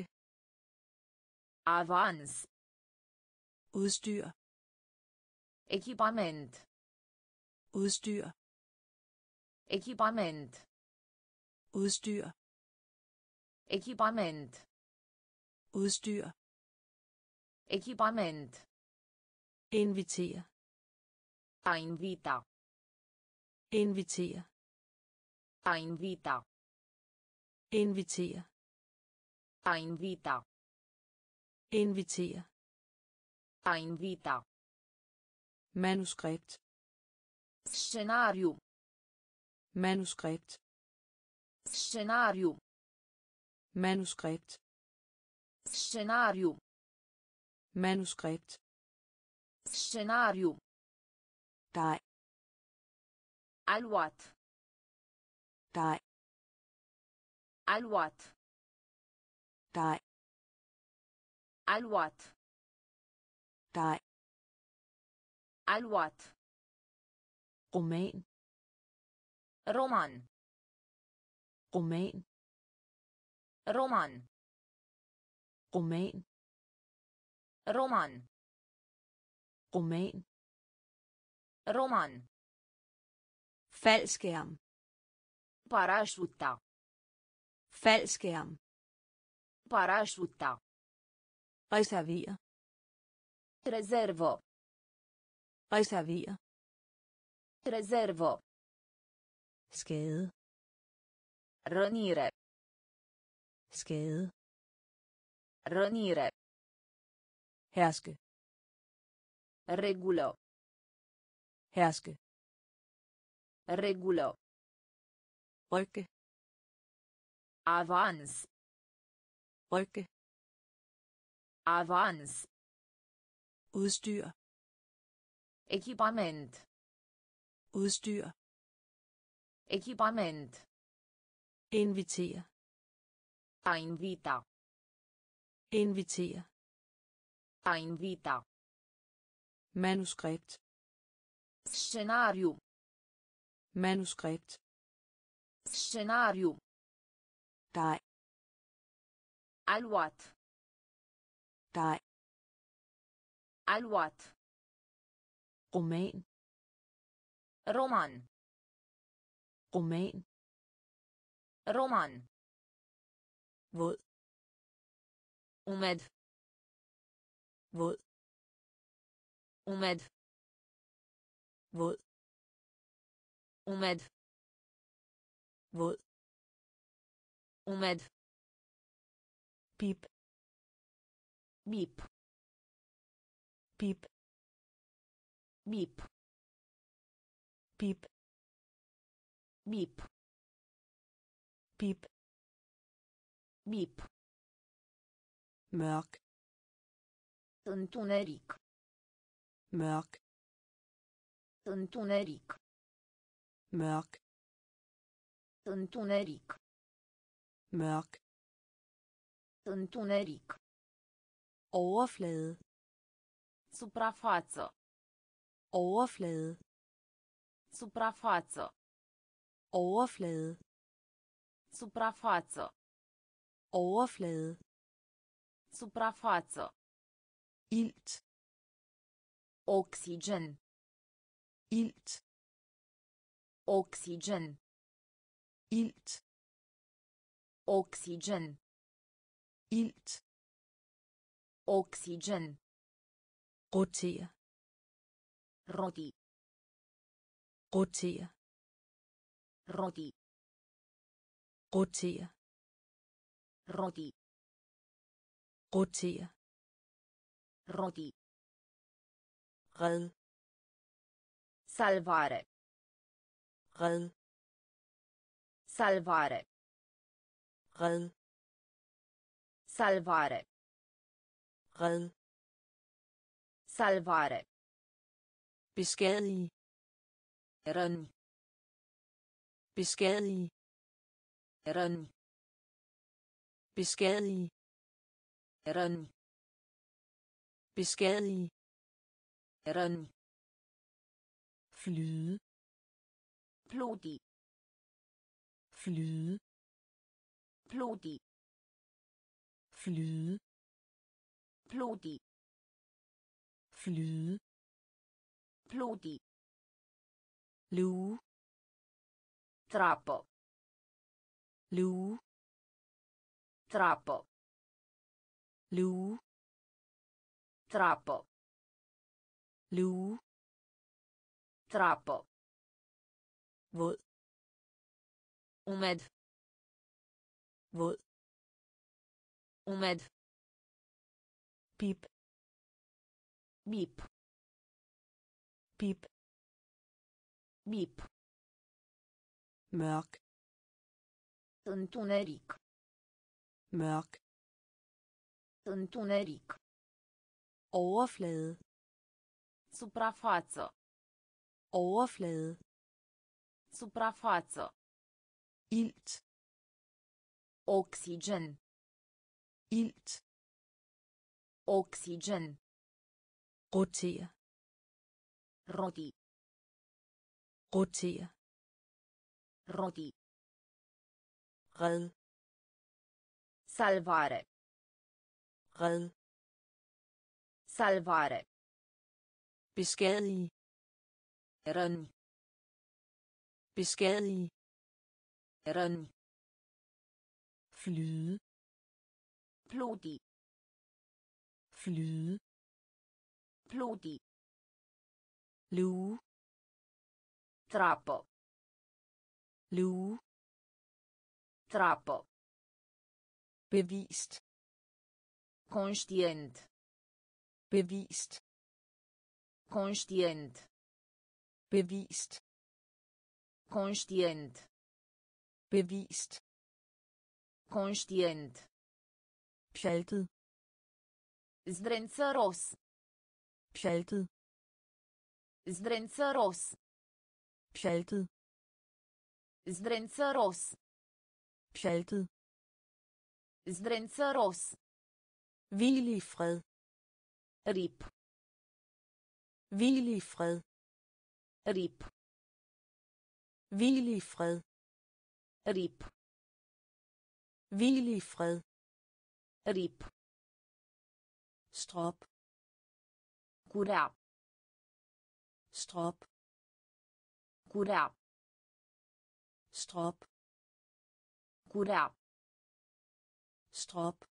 Avans. Udstyr. Echipament. Udstyr. Echipament. Udstyr. Echipament. Udstyr. Echipament. Invitere. A invita. Invitere. A invita. Invitere. A invita. Invitere. A invita. Manuskript. Scenariu. Manuskript. Scenariu. Manuskript. Scenariu. Manuskript. Scenariu. Dej. Aluat. Dej. Aluat. Dej. Aluat. Dej. Aluat. Roman. Roman. Roman. Roman. Roman. Roman. Roman. Roman. Faldskærm. Parașuta. Faldskærm. Parașuta. Reserver. Rezervă. Reserver. Rezervă. Skade. Rănire. Skade. Rănire. Herske. Regulă. Herske. Regulă. Rykke. Avans. Rykke. Avans. Udstyr. Echipament. Udstyr. Echipament. Invitere. A invita. Invitere. A invita. Manuskript. Scenariu. Manuskript. Scenariu. Dej. Aluat. Dej. Aluat. Roman. Roman. Roman. Roman. Våd. Umed. Våd. Umed. Våd. Umed. Våd. Umed. Pip. Bip. Pip. Bip. Pip. Bip. Pip. Bip. Mørk. Întuneric. Mørk. Întuneric. Mørk. Întuneric. Mørk. Întuneric. Overflade. Suprafață. Overflade. Suprafață. Overflade. Suprafață. Overflade. Suprafață. Ilt. Oxigen. Ilt. Oxigen. Ilt. Oxigen. Ilt. Oxigen. Rotere. Roti. Rotere. Roti. Rotere. Roti. Rotere. Roti. Red. Salvare. Red. Salvare. Red. Salvare. Red. Salvare. Beskadige. Răni. Beskadige. Răni. Beskadige. Răni. Beskadige. Răni. Flyde. Pluti. Flyde. Pluti. Flyde. Pluti. Flyde. Pluti. Luge. Trappă. Luge. Trappă. Luge. Trappă. Luge. Trappă. Våd. Umed. Våd. Umed. Pip. Bip. Pip. Bip. Mørk. Întuneric. Mørk. Întuneric. Overflade. Suprafață. Overflade. Suprafață. Ilt. Oxigen. Ilt. Oxigen. Rotere. Roti. Rotere. Roti. Red. Salvare. Red. Salvare. Beskadige. Răni. Beskadige. Răni. Flyde. Pluti. Flyde. Pluti. Luge. Trappă. Luge. Trappă. Bevist. Conștient. Bevist. Conștient. Bevist. Conștient. Bevist. Conștient. Pjaltet. Zdrențăros. Pjaltet. Zdrențăros. Pjaltet. Zdrențăros. Pjaltet. Zdrențăros. Hvil i fred. Rip. Hvil i fred. Rip. Hvil i fred. Rip. Hvil i fred. Rip. Strop. Curea. Strop. Curea. Strop. Curea. Strop.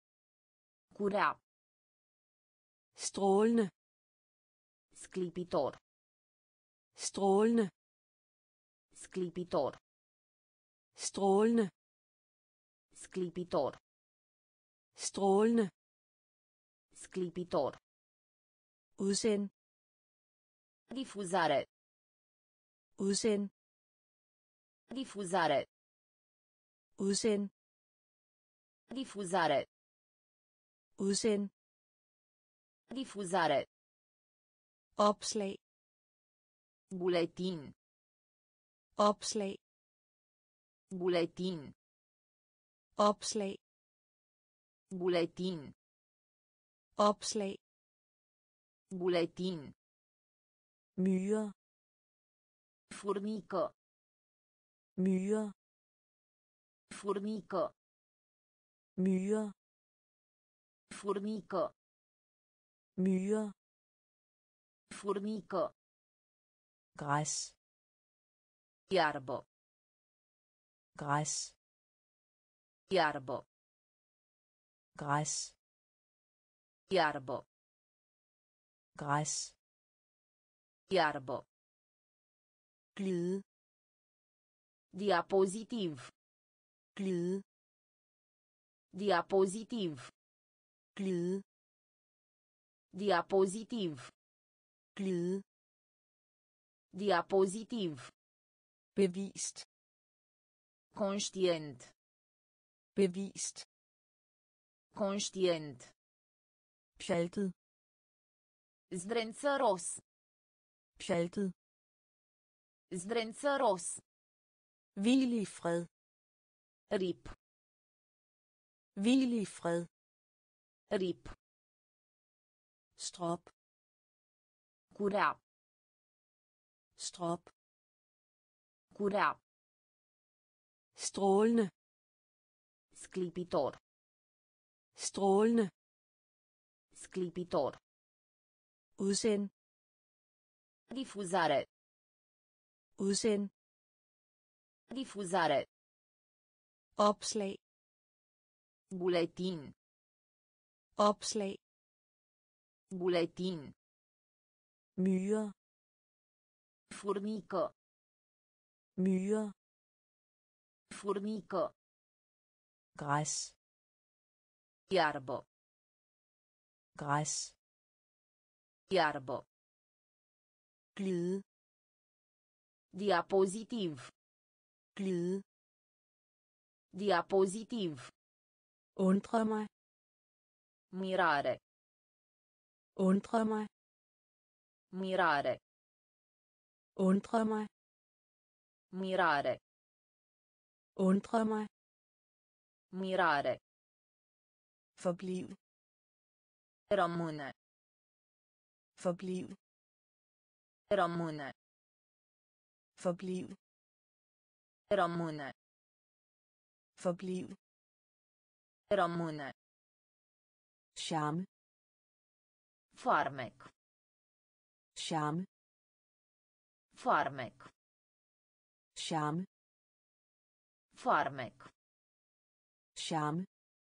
Curea. Strålende. Sclipitor. Strålende. Sclipitor. Strålende. Sclipitor. Strålende. Sclipitor. Udsend. Difuzare. Udsend. Difuzare. Udsend. Difuzare. Udsend. Difuzare. Opslag. Buletin. Opslag. Buletin. Opslag. Buletin. Opslag. Buletin. Myre. Furnică. Myre. Furnică. Myre. Furnică. Myre. Furnică. Græs. Iarbă. Græs. Iarbă. Græs. Iarbă. Græs. Iarbă. Glide. Diapozitiv. Glide. Diapozitiv. Glide. Diapozitiv. Glide. Diapozitiv. Bevist. Conștient. Bevist. Conștient. Pjaltet. Zdrențăros. Pjaltet. Zdrențăros. Hvil i fred. Rip. Hvil i fred. Rip. Strop. Curea. Strop. Curea. Strålende. Sclipitor. Strålende. Sclipitor. Udsend. Difuzare. Udsend. Difuzare. Opslag. Buletin. Opslag. Buletin. Myre. Furnică. Myre. Furnică. Græs. Iarbă. Græs. Iarbă. Glide. Diapozitiv. Glide. Diapozitiv. Undre mig. Mirare. Undre mig. Mirare. Undre mig. Mirare. Undre mig. Mirare. Forbliv. Rămâne. Forbliv. Rămâne. Forbliv. Rămâne. Forbliv. Rămâne. Charme. Farmec. Charme. Farmec. Charme. Farmec. Charme.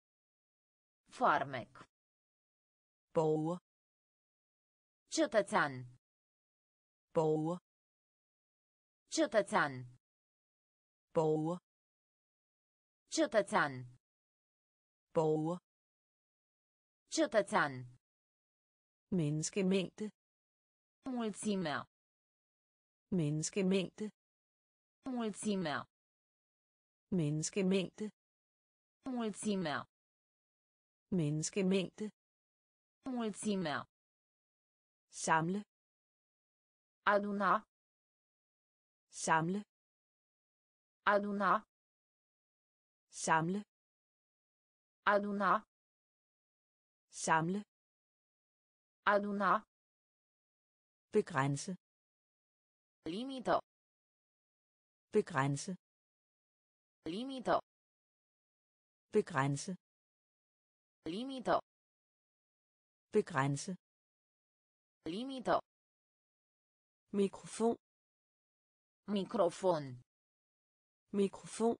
Farmec. Borger. Cetățean. Borger. Cetățean. Borger. Cetățean. Borger. Cetățean. Menneskemængde. Mulțimea. Menneskemængde. Mulțimea. Menneskemængde. Mulțimea. Menneskemængde. Mulțimea. Samle. Aduna. Samle. Aduna. Samle. Aduna. Samle. Aduna. Begrænse. Limită. Begrænse. Limită. Begrænse. Limită. Begrænse. Limită. Mikrofon. Microfon. Mikrofon.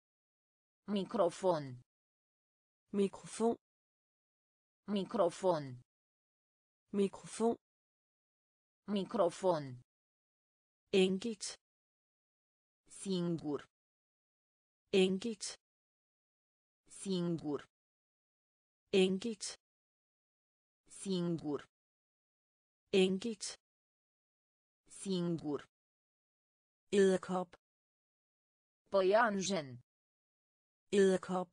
Microfon. Mikrofon. Microfon. Mikrofon. Microfon. Enkelt. Singur. Enkelt. Singur. Enkelt. Singur. Enkelt. Singur. Edderkop. Păianjen. Edderkop.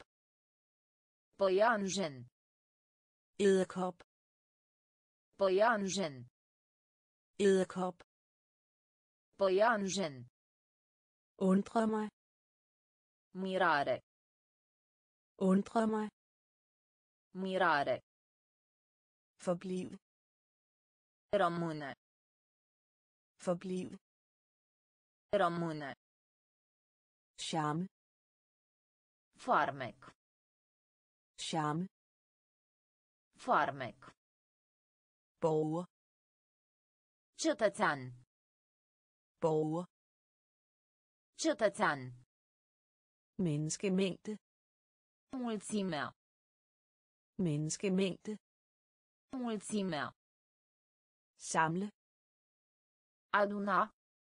Păianjen. Edderkop. Păianjen. Edderkop. Păianjen. Undre mig. Mirare. Undre mig. Mirare. Forbliv. Rămâne. Forbliv. Rămâne. Charme. Farmec. Charme. Farmec. Borger. Cetățean. Borger. Cetățean. Menneskemængde. Mulțimea. Menneskemængde. Mulțimea. Samle. Aduna.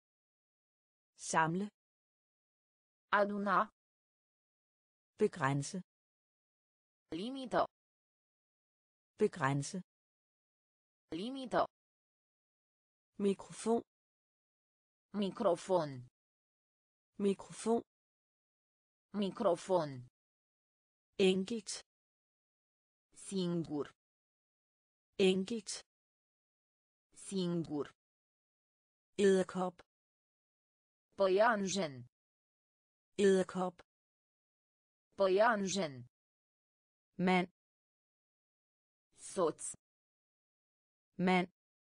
Samle. Aduna. Begrænse. Limită. Begrænse. Limită. Mikrofon. Microfon. Mikrofon. Microfon. Enkelt. Singur. Enkelt. Singur. Edderkop. Păianjen. Edderkop. Păianjen. Mand. Soț. Mand.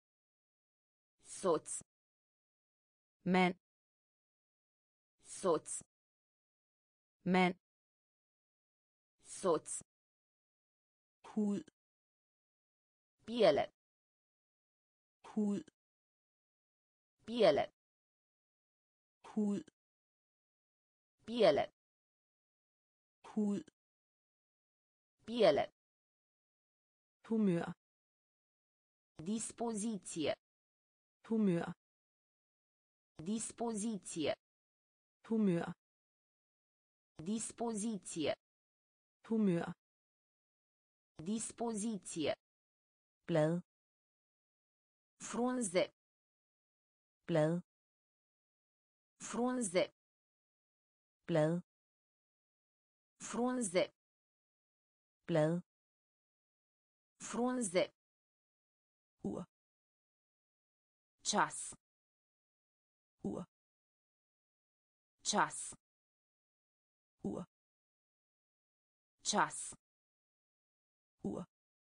Soț. Mand. Soț. Mand. Soț. Hud. Piele. Hud. Piele. Hud. Piele. Hud. Piele. Humør. Dispoziție. Humør. Dispoziție. Humør. Dispoziție. Humør. Dispoziție. Blad. Frunze. Blad. Frunze. Blad. Frunze. Blad. Frunze. Ur. Ceas. Ur. Ceas. Ur. Ceas. Ur.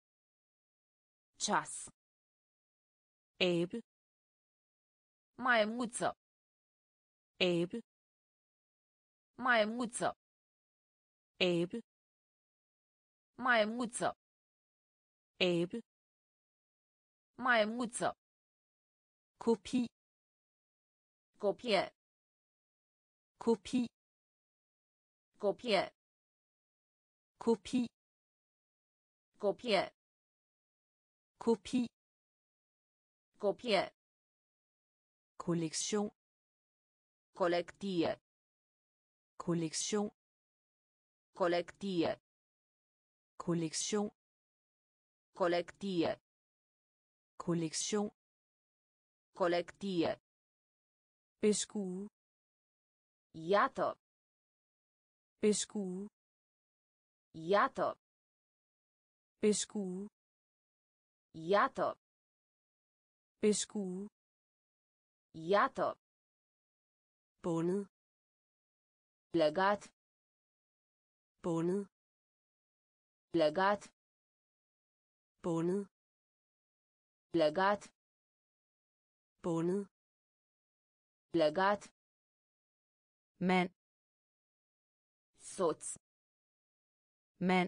Ceas. Abe. Maimuță. Abe. Maimuță. Abe. Maimuță. Abe. Maimuță. Kopi. Copie. Kopi. Copie. Kopi. Copie. Kopi. Copie. Kollektion. Colectie. Kollektion. Colectie. Kollektion. Colectie. Kollektion. Colectie. Beskue. Iată. Beskue. Iată. Beskue. Iată. Beskue. Iată. Bundet. Legat. Bundet. Legat. Bundet. Legat. Bundet. Legat. Mand. Soț. Mand.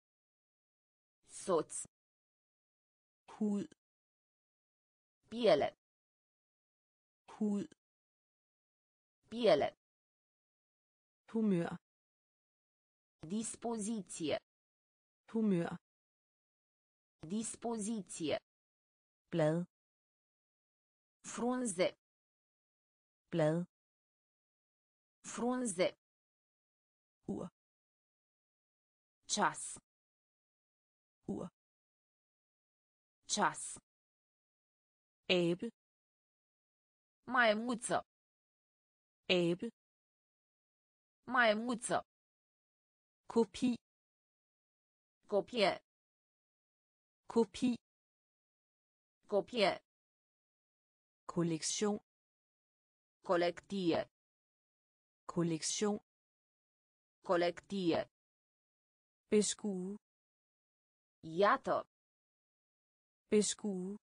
Soț. Hud. Piele. Hud. Piele. Humør. Dispoziție. Humør. Dispoziție. Blad. Frunze. Blad. Frunze. Ur. Ceas. Ur. Ceas. Abe. Maimuță. Abe. Maimuță. Kopi. Copie. Kopi. Copie. Kollektion. Colectie. Kollektion. Colectie. Beskue. Iată. Beskue.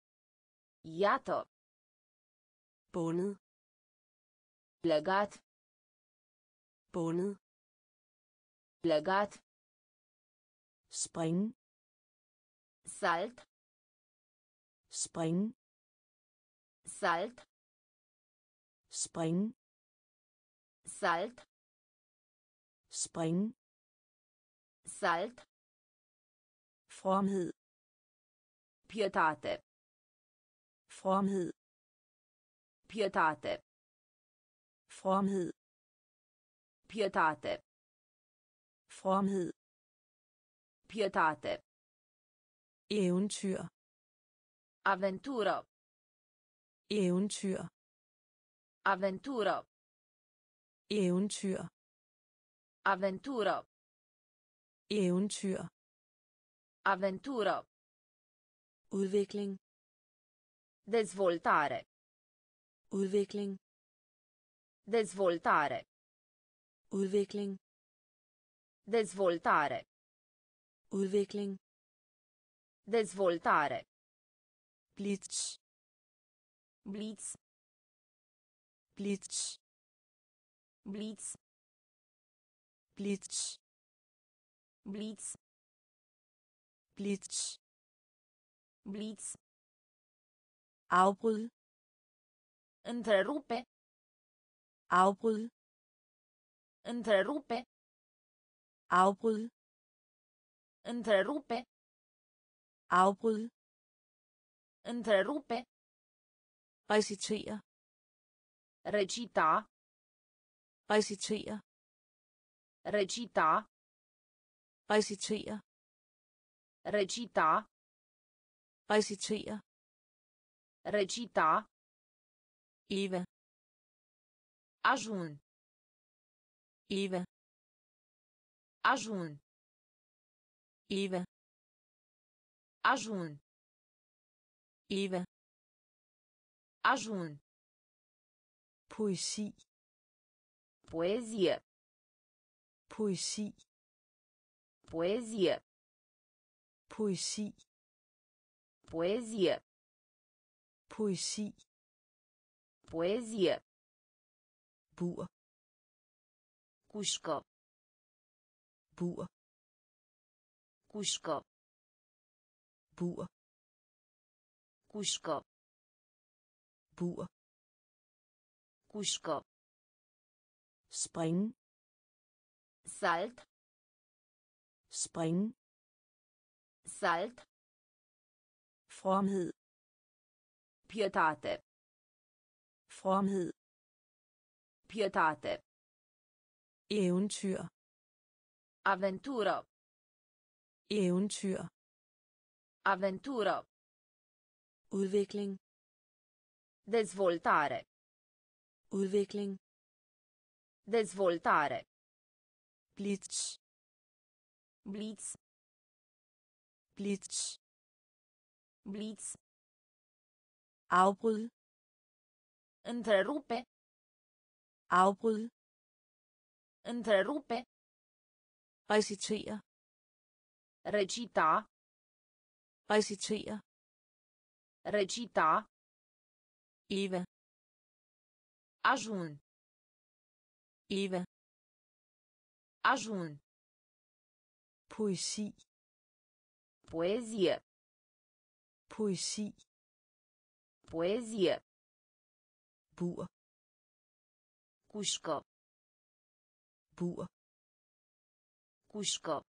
Iată. Bundet. Legat. Bundet. Legat. Spring. Salt. Spring. Salt. Spring. Salt. Spring. Salt. Fromhed. Pietate. Fromhed. Pietate. Fromhed. Pietate. Fromhed. Pietate. Eventyr. Aventură. Eventyr. Aventură. Eventyr. Aventură. Eventyr. Aventură. Udvikling. Dezvoltare. Udvikling. Dezvoltare. Udvikling. Dezvoltare. Udvikling. Dezvoltare. Blitz. Blitz. Blitz. Blitz. Blitz. Blitz. Blitz. Blitz. Afbryd. Întrerupe. Afbryd. Întrerupe. Afbryd. Întrerupe. Afbryd. Întrerupe. Recitere. Recita. Recitere. Recita. Recitere. Recita. Recitere. Recita. Eva. Ajun. Eva. Ajun. Eva. Ajun. Eva. Ajun. Poesi. Poezie. Poesi. Poezie. Poesi. Poezie. Poesi. Poezie. Bur. Cușcă. Bur. Cușcă. Bur. Cușcă. Bur. Cușcă. Spring. Salt. Spring. Salt. Fromhed. Pietate. Fromhed. Pietate. Eventyr. Aventură. Eventyr. Aventură. Udvikling. Dezvoltare. Udvikling. Dezvoltare. Blitz. Blitz. Blitz. Blitz. Afbryd. Întrerupe. Afbryd. Întrerupe. Recitere. Recita. Recitere. Recita. Eva. Ajun. Eva. Ajun. Poesi. Poezie. Poesi. Poezie. Bur. Cușcă. Bur. Cușcă.